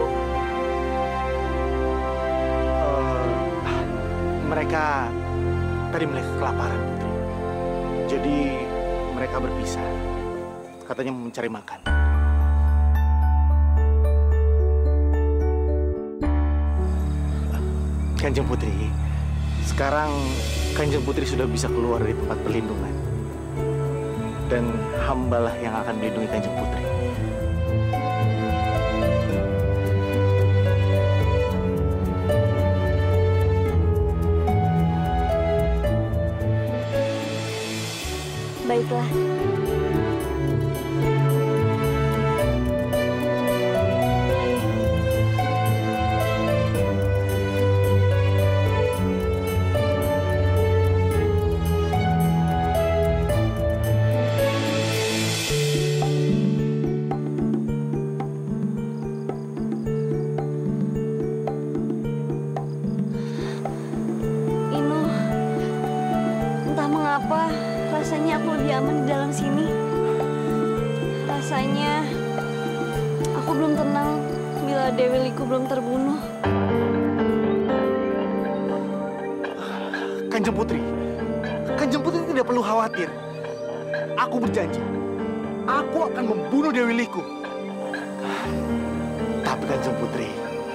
Uh, mereka tadi mereka kelaparan, Putri. Jadi, mereka berpisah. Katanya mau mencari makan. Kanjeng Putri, sekarang Kanjeng Putri sudah bisa keluar dari tempat perlindungan. Dan hambalah yang akan melindungi Kanjeng Putri. Baiklah. Rasanya aku lebih aman di dalam sini. Rasanya aku belum tenang bila Dewi Liku belum terbunuh. Kanjeng Putri, Kanjeng Putri tidak perlu khawatir. Aku berjanji, aku akan membunuh Dewi Liku. Tapi Kanjeng Putri,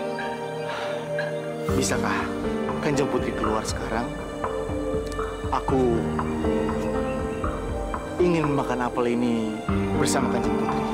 bisakah Kanjeng Putri keluar sekarang? Aku ingin makan apel ini bersama Kanjeng Putri.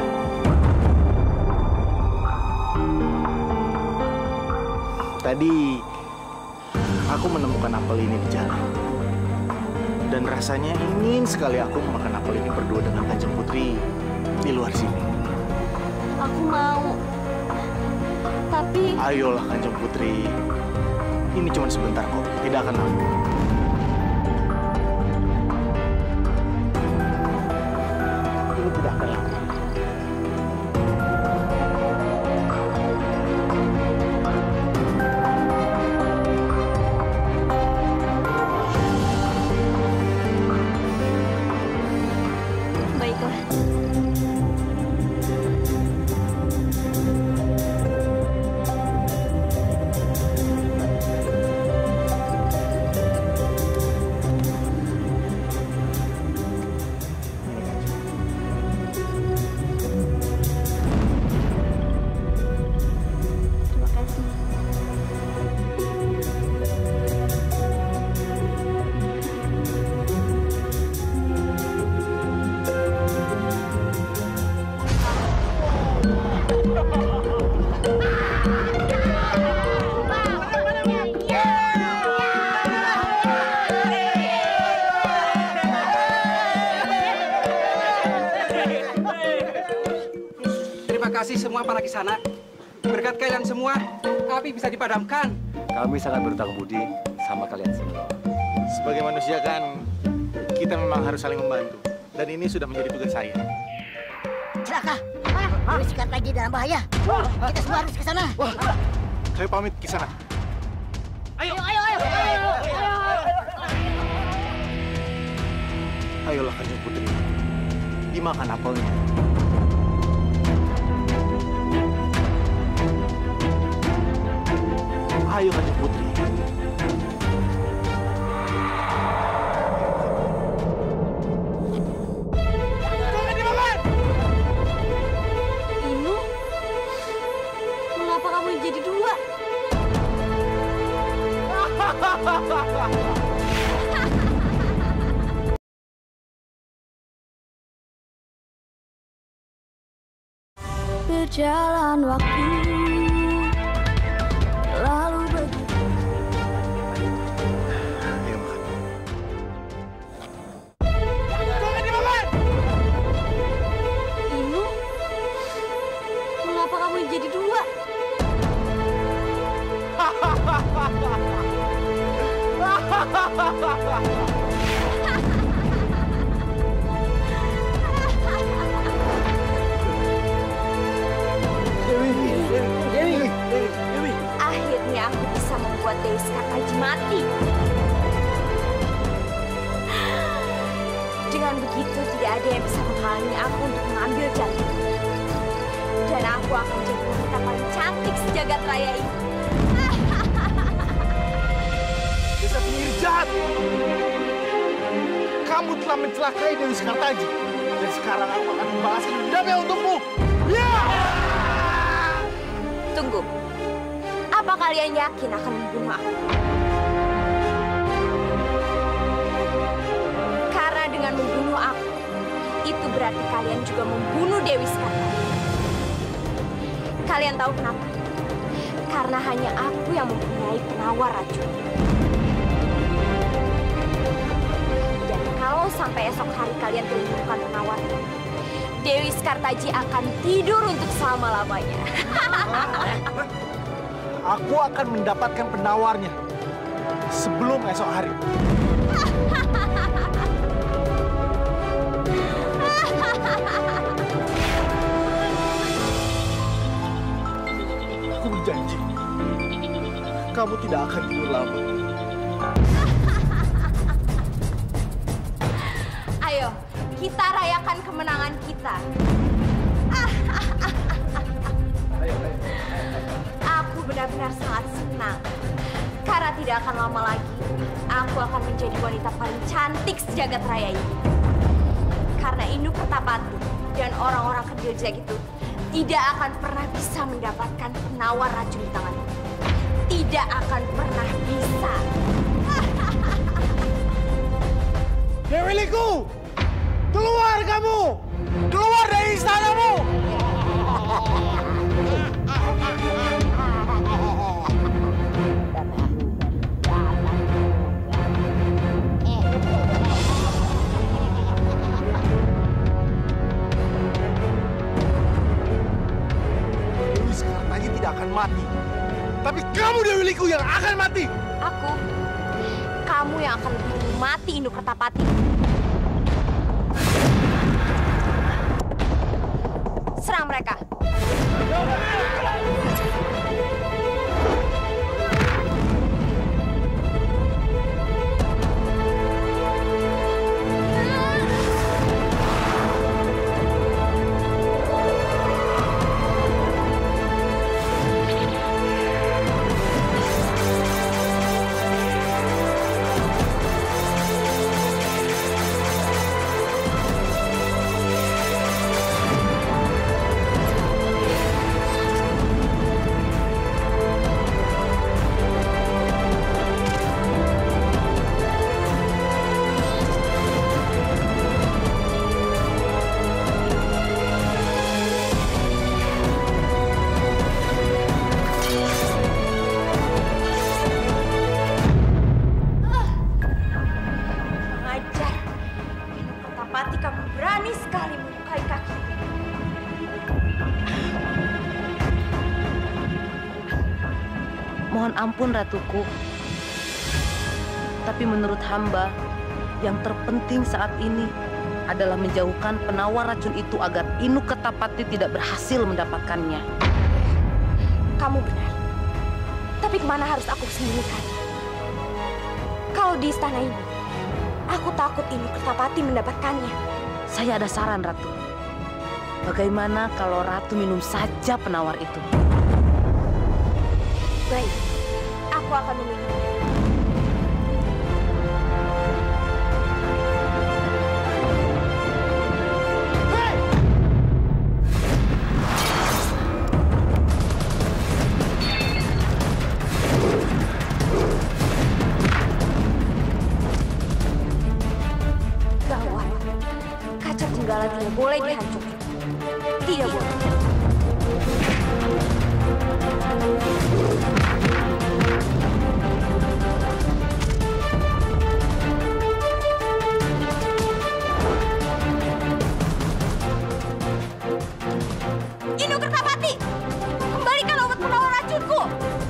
Tadi aku menemukan apel ini di jalan. Dan rasanya ingin sekali aku makan apel ini berdua dengan Kanjeng Putri di luar sini. Aku mau. Tapi... Ayolah Kanjeng Putri. Ini cuma sebentar kok, tidak akan lama. Ini tidak akan lama. Baiklah. Terima kasih semua para kisana. Berkat kalian semua, api bisa dipadamkan. Kami sangat berhutang budi sama kalian semua. Sebagai manusia kan, kita memang harus saling membantu. Dan ini sudah menjadi tugas saya. Celaka! Dewi Sekartaji dalam bahaya. Kita semua harus ke sana. Saya pamit ke sana. Ayo, ayo, ayo, ayo, ayo. Ayolah Kanjeng Putri, dimakan apelnya. Ayo Kanjeng Putri. Jangan dimakan! Inu, mengapa kamu jadi dua? Berjalan waktu lalu begitu. Jangan dimakan! Inu, mengapa kamu jadi dua? Dewi, Dewi, akhirnya aku bisa membuat Dewi Sekartaji mati. Dengan begitu tidak ada yang bisa menghalangi aku untuk mengambil jantung. Dan aku akan jadi wanita paling cantik sejagat raya ini. Desa penyihir jahat! Kamu telah mencelakai Dewi Sekartaji. Dan sekarang aku akan membalaskan dendamnya untukmu. Ya! Tunggu, apa kalian yakin akan membunuh aku? Karena dengan membunuh aku, itu berarti kalian juga membunuh Dewi Sekartaji. Kalian tahu kenapa? Karena hanya aku yang mempunyai penawar racun. Dan kalau sampai esok hari kalian tidak menemukan penawar, Dewi Sekartaji akan tidur untuk selama-lamanya. Aku akan mendapatkan penawarnya sebelum esok hari. Aku berjanji, kamu tidak akan tidur lama. Ayo, kita rayakan kemenangan kita. Aku benar-benar sangat senang. Karena tidak akan lama lagi, aku akan menjadi wanita paling cantik sejagat raya ini. Karena Inu Kertapati dan orang-orang kerdil jak itu tidak akan pernah bisa mendapatkan penawar racun di tanganku. Tidak akan pernah bisa. Dewi Liku! Keluar kamu! Keluar dari istanamu! Dewi Sekartaji tidak akan mati. Tapi kamu Dewi Liku yang akan mati! Aku? Kamu yang akan lebih dulu mati, Inu Kertapati. Serang mereka. Mohon ampun, Ratuku. Tapi menurut hamba, yang terpenting saat ini adalah menjauhkan penawar racun itu agar Inu Kertapati tidak berhasil mendapatkannya. Kamu benar. Tapi kemana harus aku sembunyikan? Kalau di istana ini, aku takut Inu Kertapati mendapatkannya. Saya ada saran, Ratu. Bagaimana kalau Ratu minum saja penawar itu? Baik, aku akan meminum. Gawat, kaca jenggala tidak boleh dihancurkan. Tidak boleh. Inu Kertapati, kembalikan obat penawar racunku.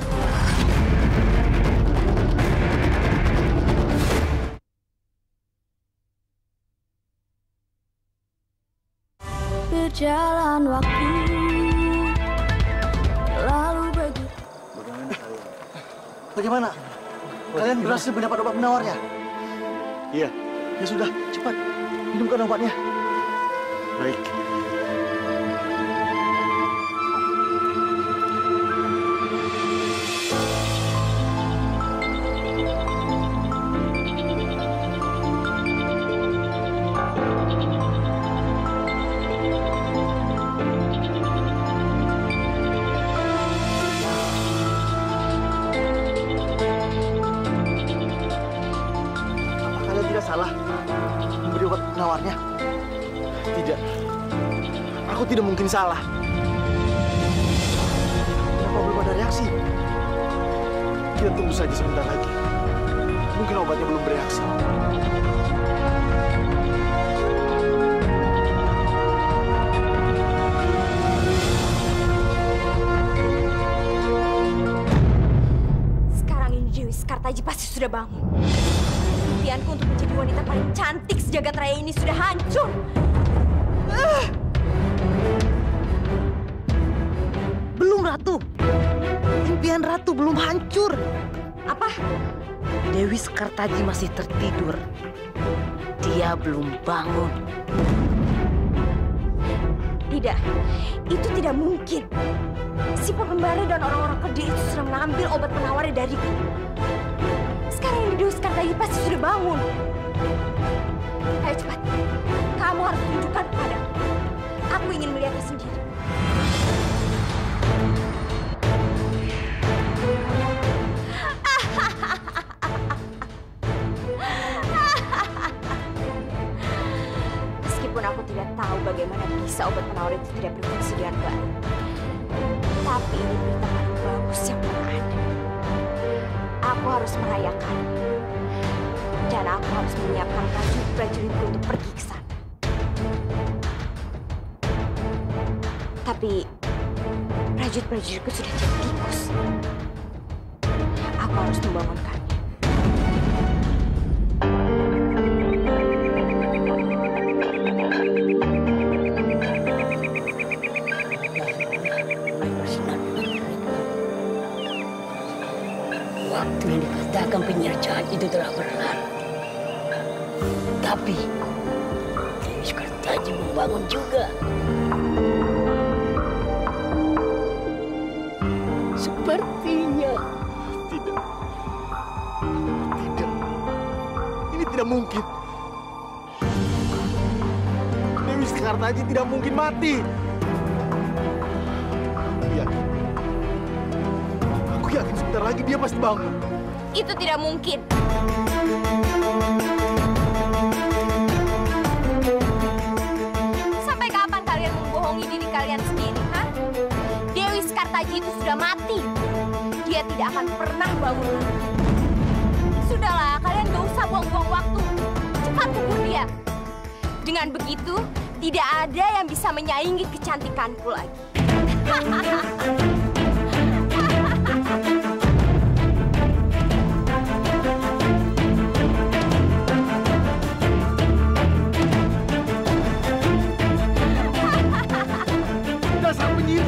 Berjalan waktu, lalu begitu. Bagaimana? Kalian berhasil mendapat obat penawarnya? Iya. Ya sudah, cepat. Minumkan obatnya. Baik. Salah memberi obat penawarnya? Tidak. Aku tidak mungkin salah. Kenapa belum ada reaksi? Kita tunggu saja sebentar lagi. Mungkin obatnya belum bereaksi. Sekarang ini Dewi Sekartaji pasti sudah bangun. Impianku untuk menjadi wanita paling cantik sejagat raya ini sudah hancur. Uh. Belum, Ratu. Impian Ratu belum hancur. Apa? Dewi Sekartaji masih tertidur. Dia belum bangun. Tidak, itu tidak mungkin. Si pengembara dan orang-orang kerdil itu sudah mengambil obat penawarnya dariku. Sekarang ini Dewi Sekartaji pasti sudah bangun. Ayo cepat, kamu harus tunjukkan kepadaku. Aku ingin melihatnya sendiri. Meskipun aku tidak tahu bagaimana bisa obat penawar itu tidak berfungsi dengan baik, tapi ini berita paling bagus yang pernah ada. Aku harus merayakan, dan aku harus menyiapkan prajurit-prajuritku untuk pergi ke sana. Tapi prajurit-prajuritku sudah jadi tikus. Aku harus membangunkannya. Waktu yang dikatakan penyihir jahat itu telah berlalu. Tapi Dewi Sekartaji membangun juga. Sepertinya. Tidak. Tidak. Ini tidak mungkin. Dewi Sekartaji tidak mungkin mati. Yakin. Aku yakin sebentar lagi dia pasti bangun. Itu tidak mungkin. Sampai kapan kalian membohongi diri kalian sendiri, ha? Dewi Sekartaji itu sudah mati. Dia tidak akan pernah bangun lagi. Sudahlah, kalian gak usah buang-buang waktu. Cepat kubur dia. Dengan begitu, tidak ada yang bisa menyaingi kecantikanku lagi.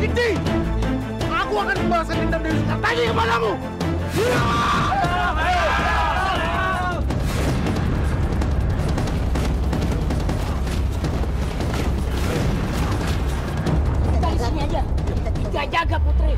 menyakiti, aku akan membalaskan dendam Dewi Sekartani kepadamu. Kita di sini aja. Kita tiga jaga Putri.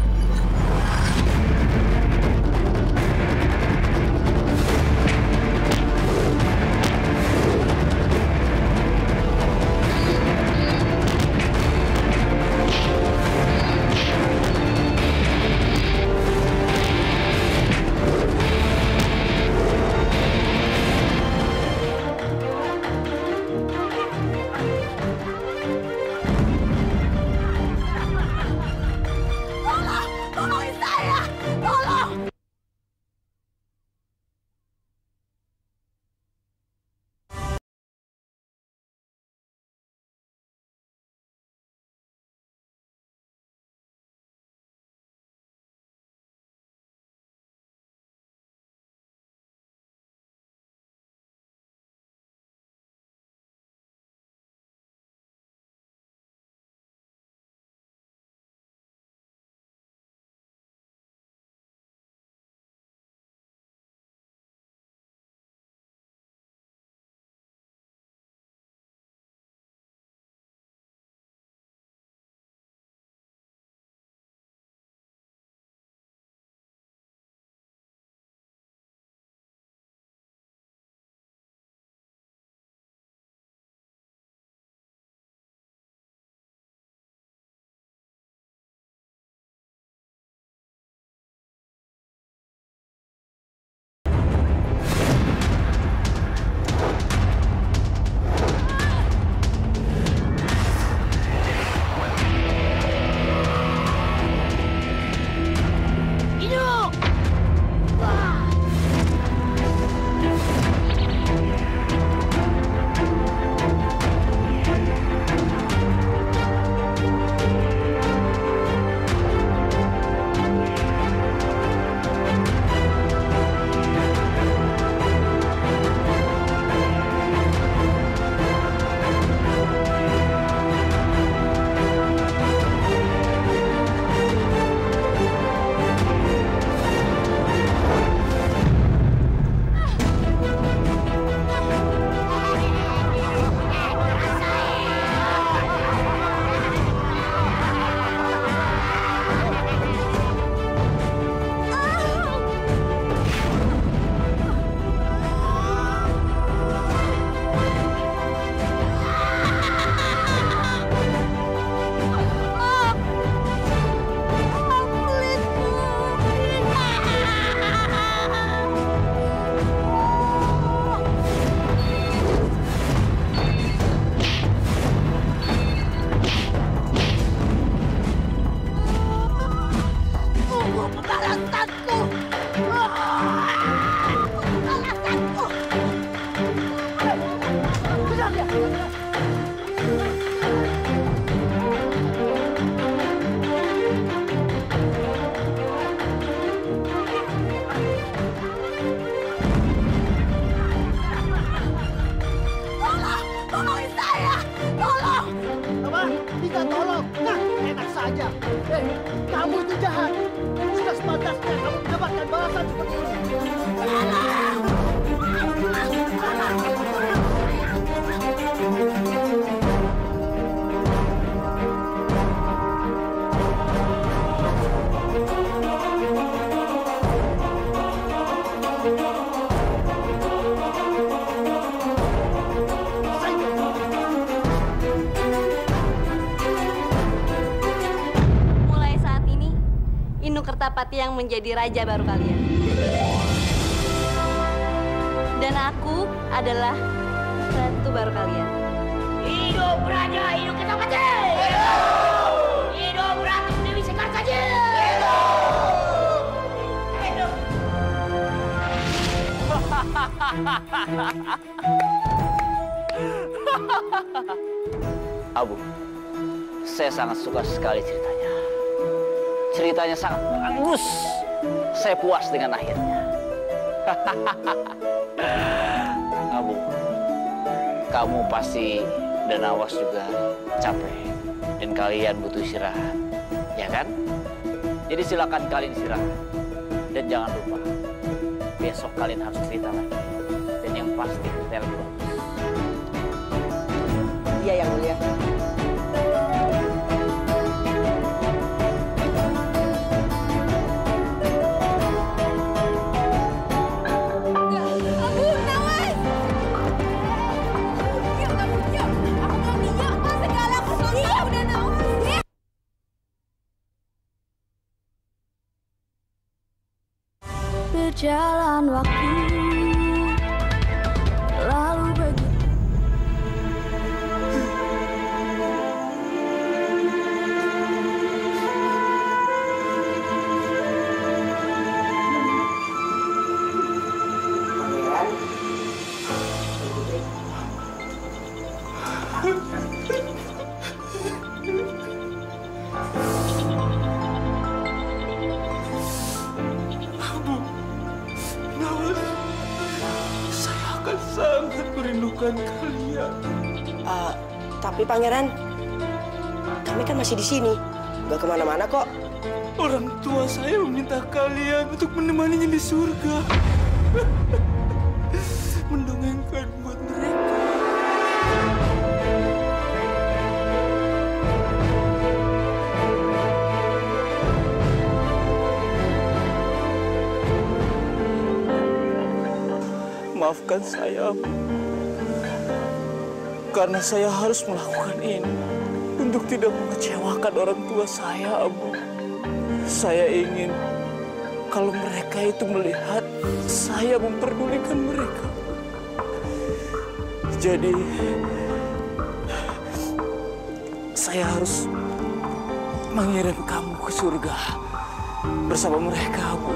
Kertapati yang menjadi raja baru kalian. Dan aku adalah ratu baru kalian. Hidup raja, hidup Kertapati! Hidup! Hidup Ratu Dewi Sekartani! Hidup! Hidup! Abu, saya sangat suka sekali ceritanya. Ceritanya sangat bagus. Saya puas dengan akhirnya. Abu, kamu pasti dan Awas juga capek. Dan kalian butuh istirahat. Ya ya kan? Jadi silakan kalian istirahat. Dan jangan lupa, besok kalian harus cerita lagi. Dan yang pasti telepon. Iya, Yang Mulia. Berjalan waktu lalu begitu. Sangat merindukan kalian. Uh, tapi Pangeran, kami kan masih di sini, nggak kemana-mana kok. Orang tua saya meminta kalian untuk menemaninya di surga. Mendongengkan buat mereka. Maafkan saya, Bu. Karena saya harus melakukan ini untuk tidak mengecewakan orang tua saya, Bu. Saya ingin kalau mereka itu melihat saya memperdulikan mereka. Jadi, saya harus mengirim kamu ke surga bersama mereka, Bu.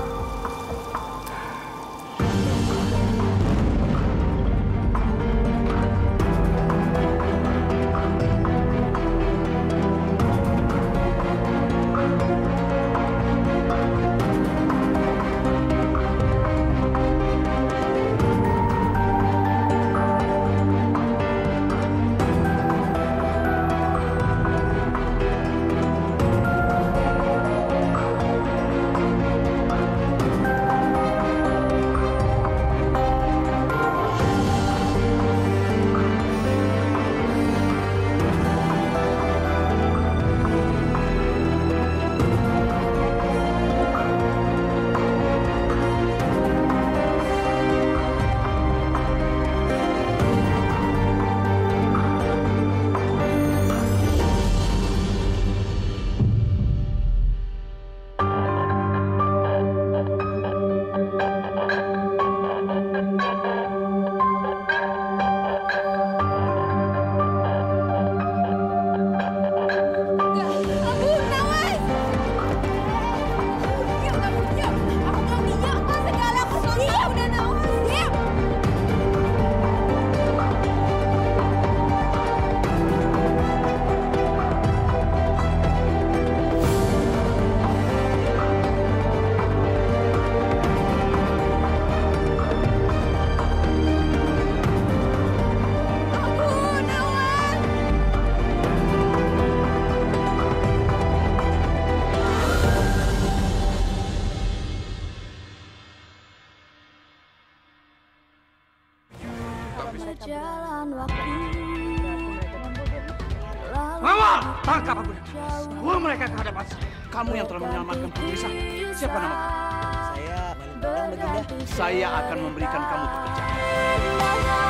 Mama, tangkap aku. Bawa mereka ke hadapan saya. Kamu yang telah menyelamatkan putri saya. Siapa nama kamu? Saya Malin Tolong, Baginda. Saya akan memberikan kamu pekerjaan.